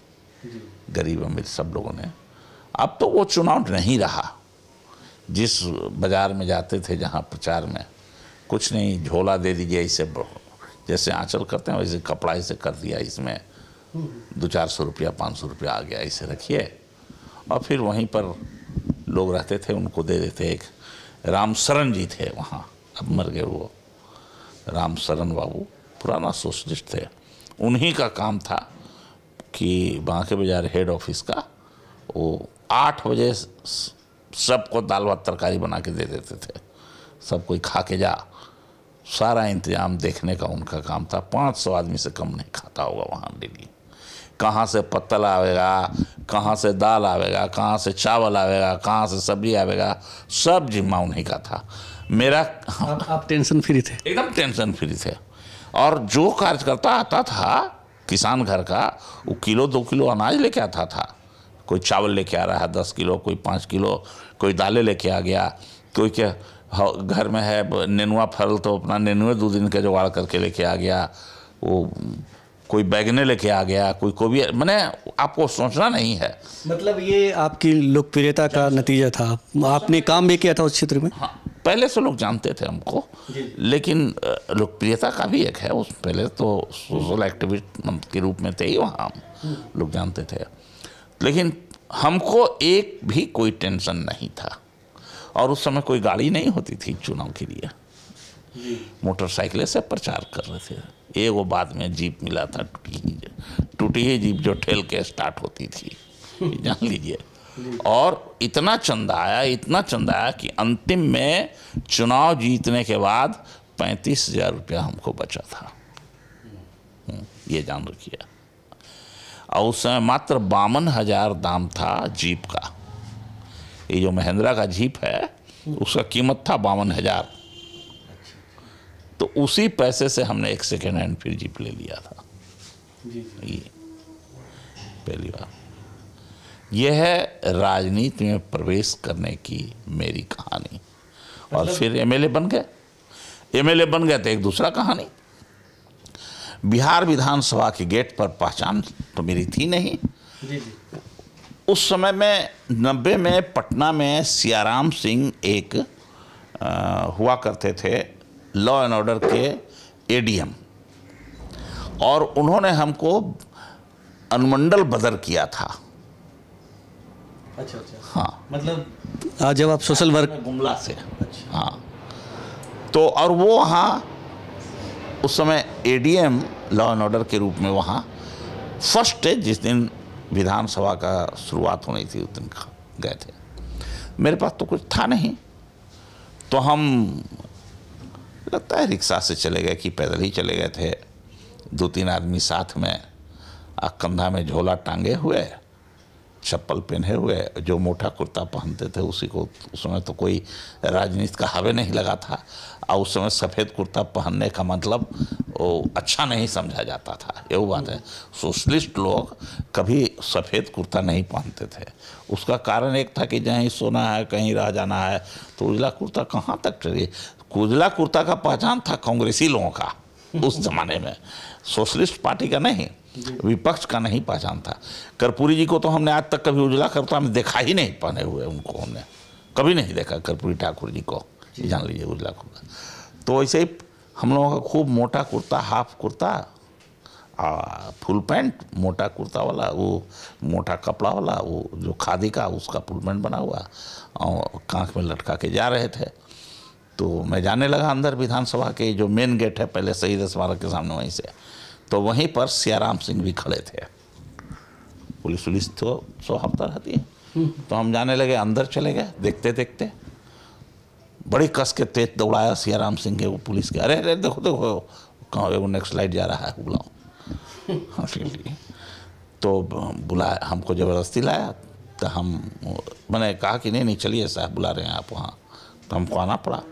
गरीब अमीर सब लोगों ने। अब तो वो चुनाव नहीं रहा, जिस बाजार में जाते थे जहाँ प्रचार में कुछ नहीं, झोला दे दीजिए, इसे जैसे आंचल करते हैं वैसे कपड़ा इसे कर दिया, इसमें दो चार सौ रुपया पाँच सौ रुपया आ गया, इसे रखिए, और फिर वहीं पर लोग रहते थे, उनको दे देते। एक रामशरण जी थे वहाँ, अब मर गए वो, रामशरण बाबू पुराना सोशलिस्ट थे। उन्हीं का काम था कि बांके बाजार हेड ऑफिस का वो आठ बजे सबको दाल भात तरकारी बना के दे देते थे, सब कोई खा के जा, सारा इंतजाम देखने का उनका काम था। पाँच सौ आदमी से कम नहीं खाता होगा वहाँ डेली। कहाँ से पत्तल आवेगा, कहाँ से दाल आवेगा, कहाँ से चावल आवेगा, कहाँ से सब्जी आवेगा, सब जिम्मा उन्हीं का था। मेरा आप, आप टेंशन फ्री थे, एकदम टेंशन फ्री थे। और जो कार्यकर्ता आता था किसान घर का, वो किलो दो किलो अनाज लेके आता था। कोई चावल लेके आ रहा है दस किलो, कोई पाँच किलो, कोई दालें लेके आ गया, कोई क्या घर में है नेनुआ फल तो अपना नेनुए दो दिन के जुगाड़ करके लेके आ गया, वो कोई बैगने लेके आ गया, कोई को भी, मैंने आपको सोचना नहीं है। मतलब ये आपकी लोकप्रियता का नतीजा था, आपने काम भी किया था उस क्षेत्र में। हाँ, पहले से लोग जानते थे हमको, लेकिन लोकप्रियता का भी एक है, उस पहले तो सोशल एक्टिविस्ट के रूप में थे ही, वहाँ लोग जानते थे। लेकिन हमको एक भी कोई टेंशन नहीं था, और उस समय कोई गाड़ी नहीं होती थी चुनाव के लिए, मोटरसाइकिल से प्रचार कर रहे थे। एक वो बाद में जीप मिला था, टूटी ही टूटी ही जीप जो ठेल के स्टार्ट होती थी, जान लीजिए। और इतना चंदा आया, इतना चंदा आया कि अंतिम में चुनाव जीतने के बाद पैंतीस हजार रुपया हमको बचा था, ये जान रखिए। और उस समय मात्र बावन हजार दाम था जीप का। ये जो महिंद्रा का जीप है उसका कीमत था बावन हजार। तो उसी पैसे से हमने एक सेकेंड हैंड फिर जीप ले लिया था। ये पहली बार। यह है राजनीति में प्रवेश करने की मेरी कहानी। और फिर एमएलए बन गए। एमएलए बन गए तो एक दूसरा कहानी। बिहार विधानसभा के गेट पर पहचान तो मेरी थी नहीं। जी जी। उस समय में नब्बे में पटना में सियाराम सिंह एक आ, हुआ करते थे लॉ एंड ऑर्डर के एडीएम, और उन्होंने हमको अनुमंडल बदर किया था। अच्छा अच्छा। हाँ, मतलब आज जब आप सोशल वर्क गुमला से। अच्छा। हाँ, तो और वो वहाँ उस समय एडीएम लॉ एंड ऑर्डर के रूप में वहाँ फर्स्ट डे जिस दिन विधानसभा का शुरुआत होनी थी उस दिन गए थे। मेरे पास तो कुछ था नहीं, तो हम लगता है रिक्शा से चले गए कि पैदल ही चले गए थे। दो तीन आदमी साथ में, कंधा में झोला टांगे हुए, चप्पल पहने हुए, जो मोटा कुर्ता पहनते थे उसी को। उस समय तो कोई राजनीति का हवे नहीं लगा था, और उस समय सफ़ेद कुर्ता पहनने का मतलब वो अच्छा नहीं समझा जाता था। ये वो बात है, सोशलिस्ट लोग कभी सफ़ेद कुर्ता नहीं पहनते थे। उसका कारण एक था कि जहीं सोना है, कहीं रह जाना है, तो उजला कुर्ता कहाँ तक चलिए। उजला कुर्ता का पहचान था कांग्रेसी लोगों का उस ज़माने में, सोशलिस्ट पार्टी का नहीं, विपक्ष का नहीं पहचान था। कर्पूरी जी को तो हमने आज तक कभी उजला कुर्ता में देखा ही नहीं पहने हुए उनको हमने, कभी नहीं देखा कर्पूरी ठाकुर जी को, जान लीजिए उजला कुर्ता। तो ऐसे ही हम लोगों का खूब मोटा कुर्ता, हाफ कुर्ता, आ, फुल पैंट, मोटा कुर्ता वाला, वो मोटा कपड़ा वाला, वो जो खादी का उसका फुल पैंट बना हुआ, और कांख में लटका के जा रहे थे। तो मैं जाने लगा अंदर विधानसभा के जो मेन गेट है पहले शहीद स्मारक के सामने, वहीं से, तो वहीं पर सियाराम सिंह भी खड़े थे। पुलिस पुलिस तो सौ हफ्ता रहती है। तो हम जाने लगे, अंदर चले गए, देखते देखते बड़ी कस के तेज दौड़ाया सियाराम सिंह के वो पुलिस के, अरे अरे देखो देखो कहाँ वो नेक्स्ट लाइट जा रहा है, बुलाओ। हाँ तो बुलाया, हमको ज़बरदस्ती लाया। तो हम मैंने कहा कि नहीं नहीं चलिए साहब बुला रहे हैं आप वहाँ, तो हमको आना पड़ा।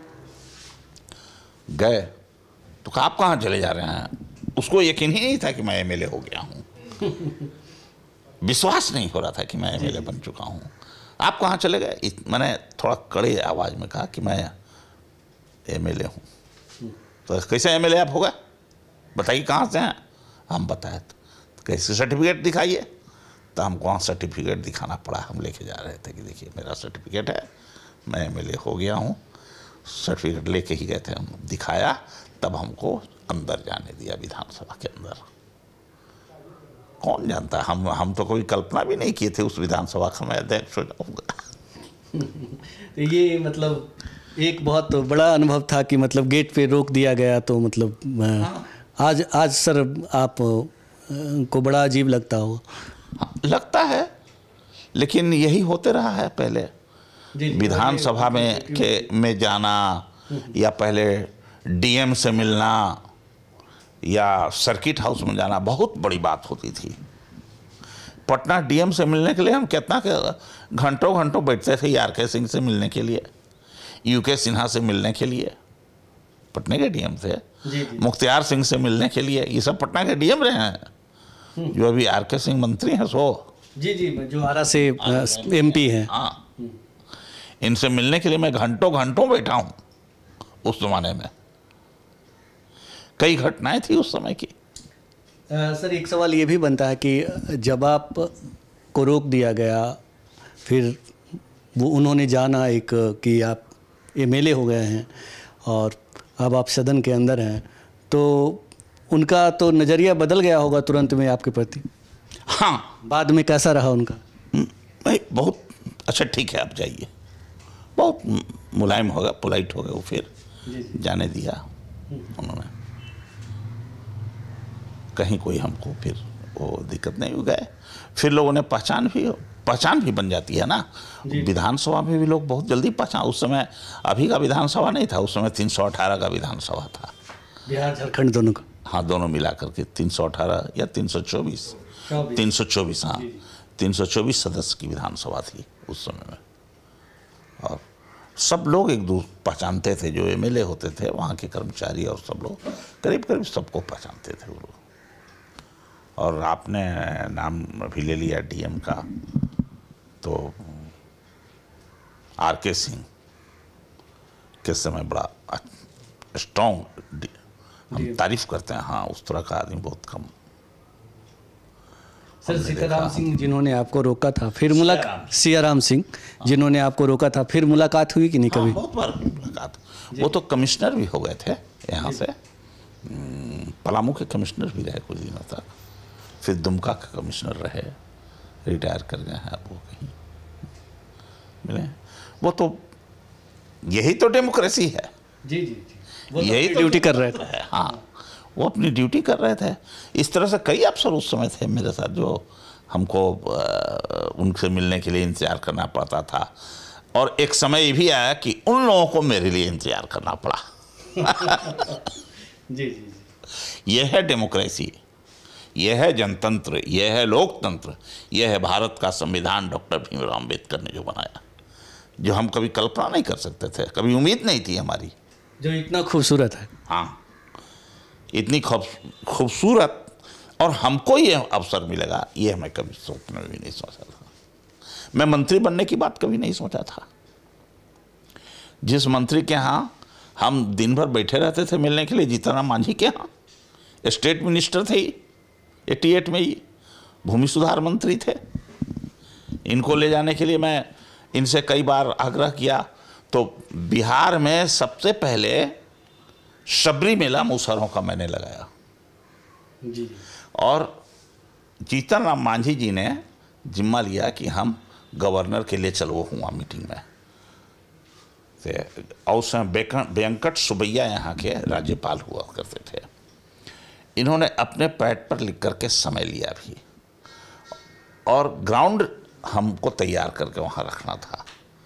गए तो कहा आप कहाँ चले जा रहे हैं? उसको यकीन ही नहीं था कि मैं एमएलए हो गया हूँ, विश्वास नहीं हो रहा था कि मैं एमएलए बन चुका हूँ। आप कहाँ चले गए? मैंने थोड़ा कड़े आवाज़ में कहा कि मैं एमएलए हूँ। तो कैसे एमएलए आप हो गए, बताइए कहाँ से हैं? हम बताए तो कैसे सर्टिफिकेट दिखाइए। तो हमको वहाँ सर्टिफिकेट दिखाना पड़ा। हम लेके जा रहे थे कि देखिए मेरा सर्टिफिकेट है, मैं एमएलए हो गया हूँ। सर्टिफिकेट लेके ही गए थे हम, दिखाया, तब हमको अंदर जाने दिया विधानसभा के अंदर। कौन जानता, हम हम तो कोई कल्पना भी नहीं किए थे उस विधानसभा का मैं अध्यक्ष हो जाऊँगा। तो ये मतलब एक बहुत बड़ा अनुभव था कि मतलब गेट पे रोक दिया गया, तो मतलब हाँ। आज आज सर आप को बड़ा अजीब लगता हो? हाँ, लगता है, लेकिन यही होते रहा है पहले। विधानसभा में के में जाना, या पहले डीएम से मिलना, या सर्किट हाउस में जाना बहुत बड़ी बात होती थी। पटना डीएम से मिलने के लिए हम कितना घंटों घंटों बैठते थे, आर के सिंह से मिलने के लिए, यूके सिन्हा से मिलने के लिए, पटना के डीएम थे, मुख्तियार सिंह से मिलने के लिए, ये सब पटना के डीएम रहे हैं। जो अभी आर के सिंह मंत्री हैं सो जी जी जो आरा से एमपी हैं, हाँ, इनसे मिलने के लिए मैं घंटों घंटों बैठा हूँ। उस जमाने में कई घटनाएं थी उस समय की। आ, सर एक सवाल ये भी बनता है कि जब आप को रोक दिया गया, फिर वो उन्होंने जाना एक कि आप एमएलए हो गए हैं और अब आप सदन के अंदर हैं, तो उनका तो नज़रिया बदल गया होगा तुरंत में आपके प्रति? हाँ, बाद में कैसा रहा उनका? नहीं, बहुत अच्छा, ठीक है आप जाइए, बहुत मुलायम होगा, पोलाइट हो गए वो, फिर जाने दिया उन्होंने। कहीं कोई हमको फिर वो दिक्कत नहीं हो गए। फिर लोगों ने पहचान भी पहचान भी बन जाती है ना। विधानसभा में भी लोग बहुत जल्दी पहचान, उस समय अभी का विधानसभा नहीं था, उस समय तीन सौ अठारह का विधानसभा था, बिहार झारखंड दोनों का। हाँ, दोनों मिला करके तीन सौ अठारह या तीन सौ चौबीस तीन सौ चौबीस हाँ तीन सौ चौबीस सदस्य की विधानसभा थी उस समय में। और सब लोग एक दूसरे पहचानते थे, जो एमएलए होते थे वहाँ के कर्मचारी और सब लोग करीब करीब सबको पहचानते थे वो लोग। और आपने नाम भी ले लिया डीएम का, तो आर के सिंह के समय बड़ा स्ट्रॉन्ग हम तारीफ करते हैं। हाँ, उस तरह का आदमी बहुत कम। सर सीताराम सिंह जिन्होंने आपको रोका था, फिर मुलाकात, सियाराम सिंह जिन्होंने आपको रोका था, फिर मुलाकात हुई कि नहीं कभी? हाँ, बहुत बार मुलाकात। वो तो कमिश्नर भी हो गए थे यहाँ से, पलामू के कमिश्नर भी रहे कुछ दिनों तक, फिर दुमका के कमिश्नर रहे, रिटायर कर गए हैं अब वो कहीं मिले। वो तो यही तो डेमोक्रेसी है। जी जी जी वो यही तो तो ड्यूटी कर रहे थे। हाँ, वो अपनी ड्यूटी कर रहे थे। इस तरह से कई अफसर उस समय थे मेरे साथ, जो हमको उनसे मिलने के लिए इंतज़ार करना पड़ता था। और एक समय ये भी आया कि उन लोगों को मेरे लिए इंतज़ार करना पड़ा। जी जी जी यह है डेमोक्रेसी, यह है जनतंत्र, यह है लोकतंत्र, यह है भारत का संविधान डॉक्टर भीमराव अम्बेडकर ने जो बनाया, जो हम कभी कल्पना नहीं कर सकते थे, कभी उम्मीद नहीं थी हमारी, जो इतना खूबसूरत है। हाँ, इतनी खूबसूरत, और हमको ये अवसर मिलेगा, ये मैं कभी सोचने में भी नहीं सोचा था। मैं मंत्री बनने की बात कभी नहीं सोचा था। जिस मंत्री के यहाँ हम दिन भर बैठे रहते थे मिलने के लिए, जीतनराम मांझी के यहाँ स्टेट मिनिस्टर थे, अठासी में ही भूमि सुधार मंत्री थे। इनको ले जाने के लिए मैं इनसे कई बार आग्रह किया तो बिहार में सबसे पहले शबरी मेला मुसहरों का मैंने लगाया जी। और जीतन राम मांझी जी ने जिम्मा लिया कि हम गवर्नर के लिए चलो हुआ मीटिंग में। और उस समय वेंकट सुबैया यहाँ के राज्यपाल हुआ करते थे। इन्होंने अपने पैड पर लिख करके समय लिया भी, और ग्राउंड हमको तैयार करके वहाँ रखना था,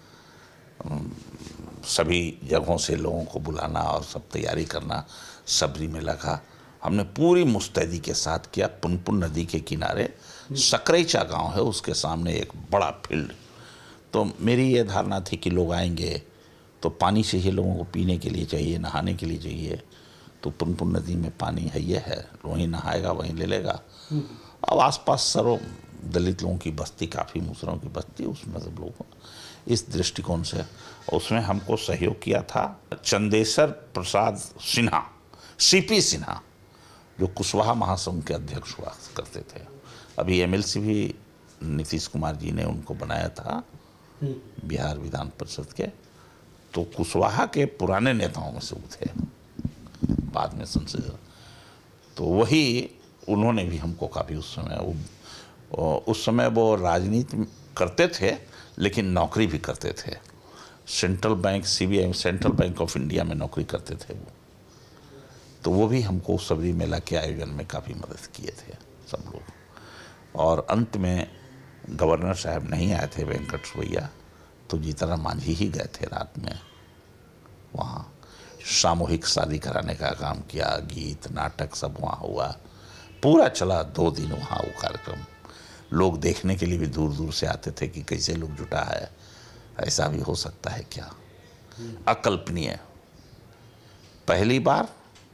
सभी जगहों से लोगों को बुलाना और सब तैयारी करना। सबरी मेला का हमने पूरी मुस्तैदी के साथ किया। पुनपुन नदी के किनारे सकरईचा गांव है, उसके सामने एक बड़ा फील्ड। तो मेरी ये धारणा थी कि लोग आएंगे तो पानी चाहिए, लोगों को पीने के लिए चाहिए, नहाने के लिए चाहिए। तो पुनपुन नदी में पानी है, ये है, वहीं नहाएगा वहीं ले लेगा। अब आसपास सरों दलित लोगों की बस्ती, काफ़ी मुसहरों की बस्ती, उसमें सब लोग इस दृष्टिकोण से, उसमें हमको सहयोग किया था चंदेश्वर प्रसाद सिन्हा, सीपी सिन्हा, जो कुशवाहा महासंघ के अध्यक्ष हुआ करते थे। अभी एमएलसी भी नीतीश कुमार जी ने उनको बनाया था बिहार विधान परिषद के। तो कुशवाहा के पुराने नेताओं में से वो थे, बाद में संसद। तो वही उन्होंने भी हमको काफ़ी उस समय वो उस समय वो राजनीति करते थे लेकिन नौकरी भी करते थे। Central bank CBI, central bank of India में नौकरी करते थे वो। तो वो भी हमको सबरी मेला के आयोजन में काफ़ी मदद किए थे सब लोग। और अंत में गवर्नर साहब नहीं आए थे वेंकट सुबैया, तो जीतन राम मांझी ही गए थे रात में वहाँ। सामूहिक शादी कराने का काम किया, गीत नाटक सब वहाँ हुआ, पूरा चला दो दिन वहाँ वो कार्यक्रम। लोग देखने के लिए भी दूर दूर से आते थे कि कैसे लोग जुटा है, ऐसा भी हो सकता है क्या, अकल्पनीय। पहली बार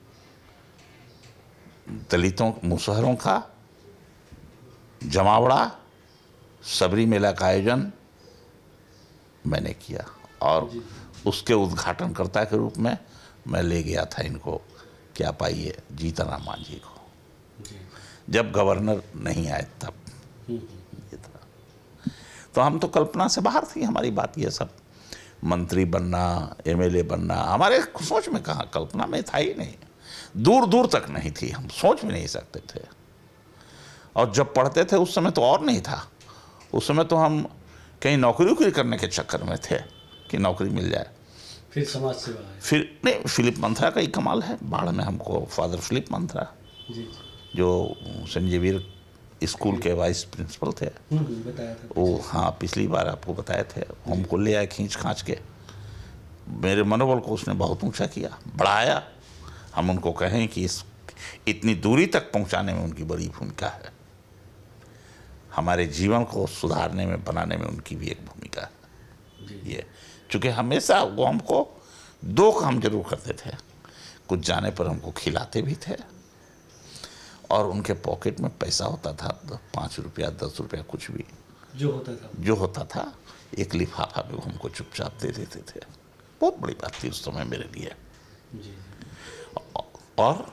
दलितों मुसहरों का जमावड़ा सबरी मेला का आयोजन मैंने किया, और उसके उद्घाटनकर्ता के रूप में मैं ले गया था इनको, क्या पाइए, जीतन राम मांझी को, जब गवर्नर नहीं आए तब। ये था। तो हम तो कल्पना से बाहर थी हमारी बात, ये सब मंत्री बनना, एमएलए बनना हमारे सोच में कहाँ, कल्पना में था ही नहीं, दूर दूर तक नहीं थी, हम सोच भी नहीं सकते थे। और जब पढ़ते थे उस समय तो और नहीं था, उस समय तो हम कहीं नौकरी वोकरी करने के चक्कर में थे कि नौकरी मिल जाए। फिर समाज सेवा है। फिर नहीं, फिलिप मंथरा का ही कमाल है, बाढ़ में हमको फादर फिलिप मंथरा जी, जो सेंट जेवियर स्कूल के वाइस प्रिंसिपल थे, बताया था वो, हाँ पिछली बार आपको बताए थे, हमको ले आए खींच खांच के। मेरे मनोबल को उसने बहुत ऊंचा किया, बढ़ाया। हम उनको कहें कि इस इतनी दूरी तक पहुंचाने में उनकी बड़ी भूमिका है, हमारे जीवन को सुधारने में, बनाने में उनकी भी एक भूमिका है। ये चूँकि हमेशा वो हमको दो काम जरूर करते थे, कुछ जाने पर हमको खिलाते भी थे, और उनके पॉकेट में पैसा होता था, पाँच रुपया दस रुपया कुछ भी जो होता था जो होता था एक लिफाफा में हमको चुपचाप दे देते थे। बहुत बड़ी बात थी उस समय मेरे लिए। जी। और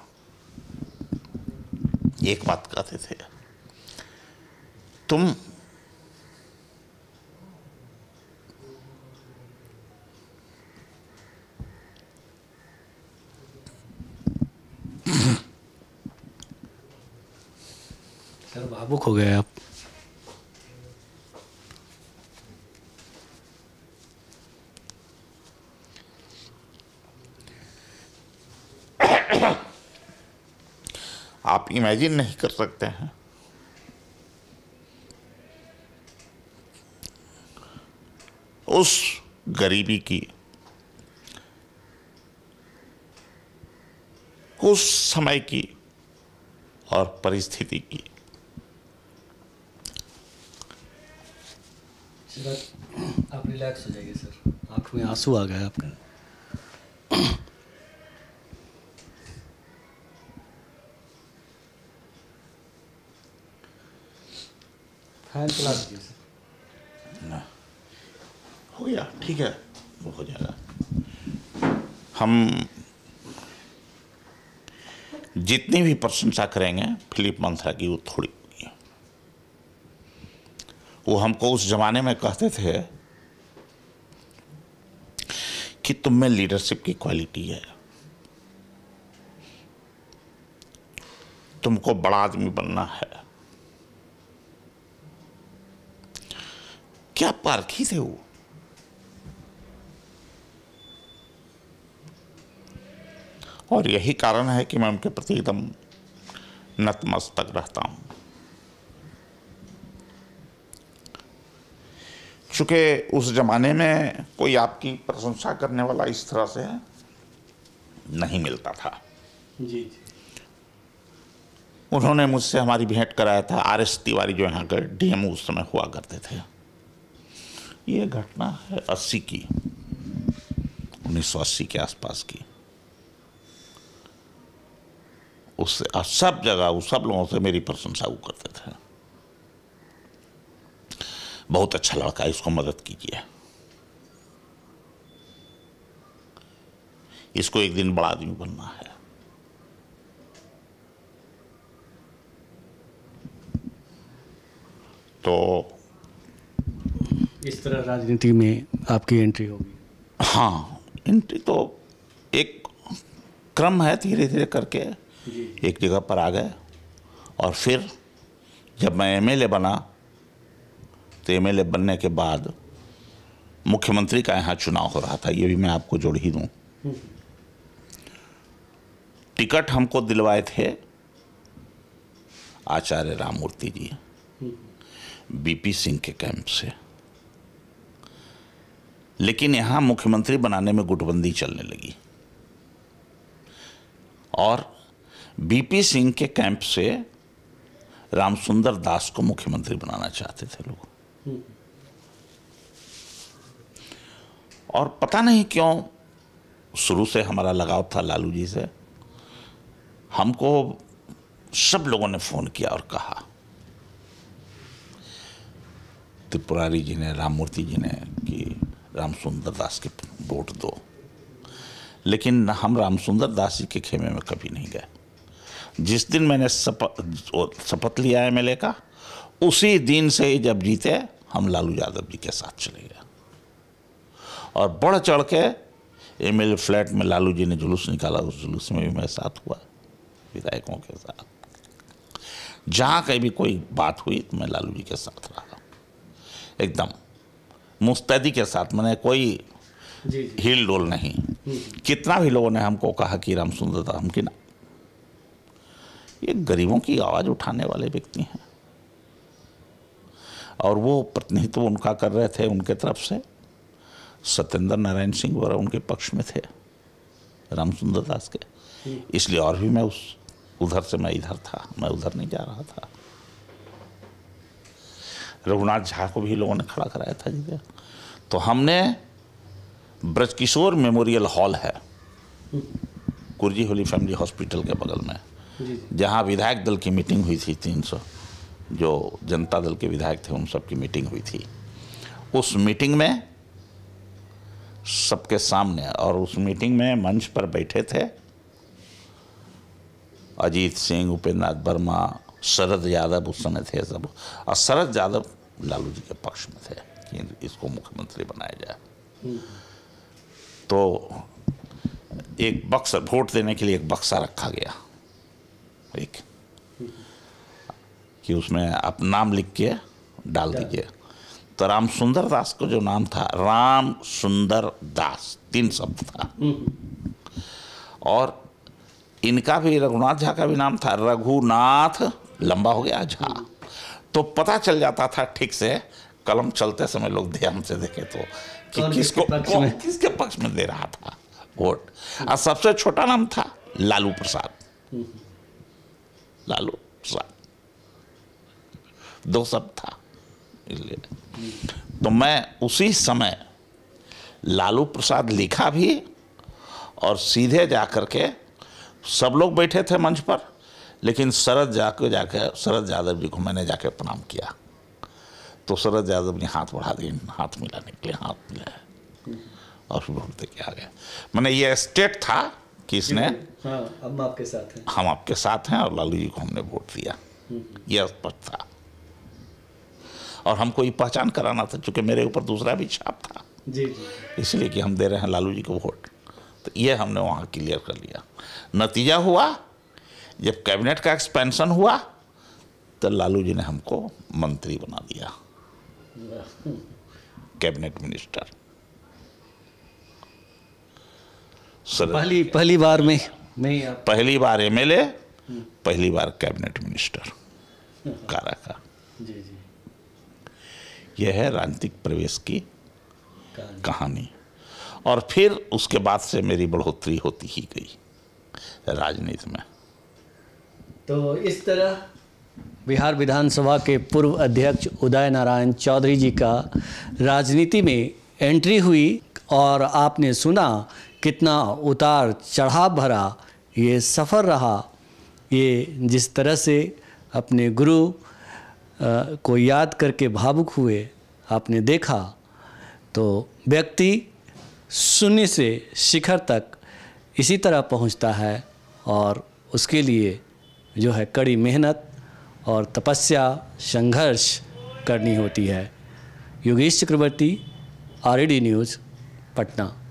एक बात कहते थे, तुम सर भावुक हो गए आप। आप इमेजिन नहीं कर सकते हैं उस गरीबी की, उस समय की और परिस्थिति की। आप रिलैक्स हो जाइए सर, आंख में आंसू आ गए आपका। फैन चला दीजिए सर। ना हो गया, ठीक है, वो हो जाएगा। हम जितनी भी प्रशंसा करेंगे फिलिप मंथरा की वो थोड़ी होगी। वो हमको उस जमाने में कहते थे कि तुम में लीडरशिप की क्वालिटी है, तुमको बड़ा आदमी बनना है। क्या पारखी थे वो? और यही कारण है कि मैं उनके प्रति एकदम नतमस्तक रहता हूं। चूंकि उस जमाने में कोई आपकी प्रशंसा करने वाला इस तरह से नहीं मिलता था। जी। उन्होंने मुझसे हमारी भेंट कराया था। आर एस तिवारी जो यहाँ के डी एम उस समय हुआ करते थे। ये घटना है अस्सी की, उन्नीस सौ अस्सी के आसपास की। उससे सब जगह वो सब लोगों से मेरी प्रशंसा वो करते थे, बहुत अच्छा लड़का, इसको मदद कीजिए, इसको एक दिन बड़ा आदमी बनना है। तो इस तरह राजनीति में आपकी एंट्री होगी? हाँ, एंट्री तो एक क्रम है, धीरे धीरे करके एक जगह पर आ गए। और फिर जब मैं एम एल ए बना तो एम एल ए बनने के बाद मुख्यमंत्री का यहाँ चुनाव हो रहा था, ये भी मैं आपको जोड़ ही दूँ। टिकट हमको दिलवाए थे आचार्य राममूर्ति जी बीपी सिंह के कैंप से, लेकिन यहाँ मुख्यमंत्री बनाने में गुटबंदी चलने लगी और बीपी सिंह के कैंप से रामसुंदर दास को मुख्यमंत्री बनाना चाहते थे लोग। और पता नहीं क्यों शुरू से हमारा लगाव था लालू जी से। हमको सब लोगों ने फोन किया और कहा, त्रिपुरारी जी ने, राममूर्ति जी ने, कि रामसुंदर दास के वोट दो। लेकिन हम रामसुंदर दास जी के खेमे में कभी नहीं गए। जिस दिन मैंने शपथ शपथ लिया एम एल ए का, उसी दिन से ही जब जीते हम लालू यादव जी के साथ चले गए और बढ़ चढ़ के एम एल ए फ्लैट में लालू जी ने जुलूस निकाला, उस जुलूस में भी मैं साथ हुआ विधायकों के साथ। जहाँ कहीं भी कोई बात हुई तो मैं लालू जी के साथ रहा, एकदम मुस्तैदी के साथ। मैंने कोई जी, जी। हिल डोल नहीं। कितना भी लोगों ने हमको कहा कि रामसुंदर दास, हम कि ना, ये गरीबों की आवाज़ उठाने वाले व्यक्ति हैं और वो प्रतिनिधित्व उनका कर रहे थे। उनके तरफ से सत्येंद्र नारायण सिंह वगैरह उनके पक्ष में थे रामसुंदर दास के, इसलिए और भी मैं उस उधर से मैं इधर था, मैं उधर नहीं जा रहा था। रघुनाथ झा को भी लोगों ने खड़ा कराया था जी। तो हमने ब्रजकिशोर मेमोरियल हॉल है कुर्जी होली फैमिली हॉस्पिटल के बगल में, जहाँ विधायक दल की मीटिंग हुई थी, तीन सौ जो जनता दल के विधायक थे उन सब की मीटिंग हुई थी। उस मीटिंग में सबके सामने, और उस मीटिंग में मंच पर बैठे थे अजीत सिंह, उपेंद्र नाथ वर्मा, शरद यादव उस समय थे सब। और शरद यादव लालू जी के पक्ष में थे कि इसको मुख्यमंत्री बनाया जाए। तो एक बक्सा, वोट देने के लिए एक बक्सा रखा गया, एक कि उसमें आप नाम लिख के डाल दीजिए। तो रामसुंदर दास को जो नाम था, राम सुंदर दास, तीन शब्द था। और इनका भी, रघुनाथ झा का भी नाम था रघुनाथ, लंबा हो गया झा। तो पता चल जाता था ठीक से, कलम चलते समय लोग ध्यान से देखे तो कि किसको कौन किसके पक्ष में दे रहा था वोट। और सबसे छोटा नाम था लालू प्रसाद, लालू प्रसाद, दो शब्द था इसलिए। तो मैं उसी समय लालू प्रसाद लिखा भी और सीधे जाकर के, सब लोग बैठे थे मंच पर, लेकिन शरद जाके जाके शरद यादव जी को मैंने जाके प्रणाम किया। तो शरद यादव ने हाथ बढ़ा दिए, हाथ मिलाने के लिए हाथ मिलाया और फिर वोट दे के आ गए। मैंने ये स्टेट था कि इसने, हाँ, हम आपके साथ हैं, हम आपके साथ हैं और लालू जी को हमने वोट दिया, यह स्पष्ट था। और हमको ये पहचान कराना था, चूंकि मेरे ऊपर दूसरा भी छाप था। जी जी। इसलिए कि हम दे रहे हैं लालू जी को वोट। तो ये हमने वहाँ क्लियर कर लिया। नतीजा हुआ, जब कैबिनेट का एक्सपेंशन हुआ तो लालू जी ने हमको मंत्री बना दिया, कैबिनेट मिनिस्टर। पहली पहली बार में नहीं आप पहली बार एमएलए, पहली बार कैबिनेट मिनिस्टर कारा का। जी जी। यह है राजनीतिक प्रवेश की कहानी। और फिर उसके बाद से मेरी बढ़ोतरी होती ही गई राजनीति में। तो इस तरह बिहार विधानसभा के पूर्व अध्यक्ष उदय नारायण चौधरी जी का राजनीति में एंट्री हुई और आपने सुना कितना उतार चढ़ाव भरा ये सफ़र रहा। ये जिस तरह से अपने गुरु को याद करके भावुक हुए आपने देखा, तो व्यक्ति शून्य से शिखर तक इसी तरह पहुंचता है और उसके लिए जो है कड़ी मेहनत और तपस्या संघर्ष करनी होती है। Yogesh Chakravarti, RAD news, Patna.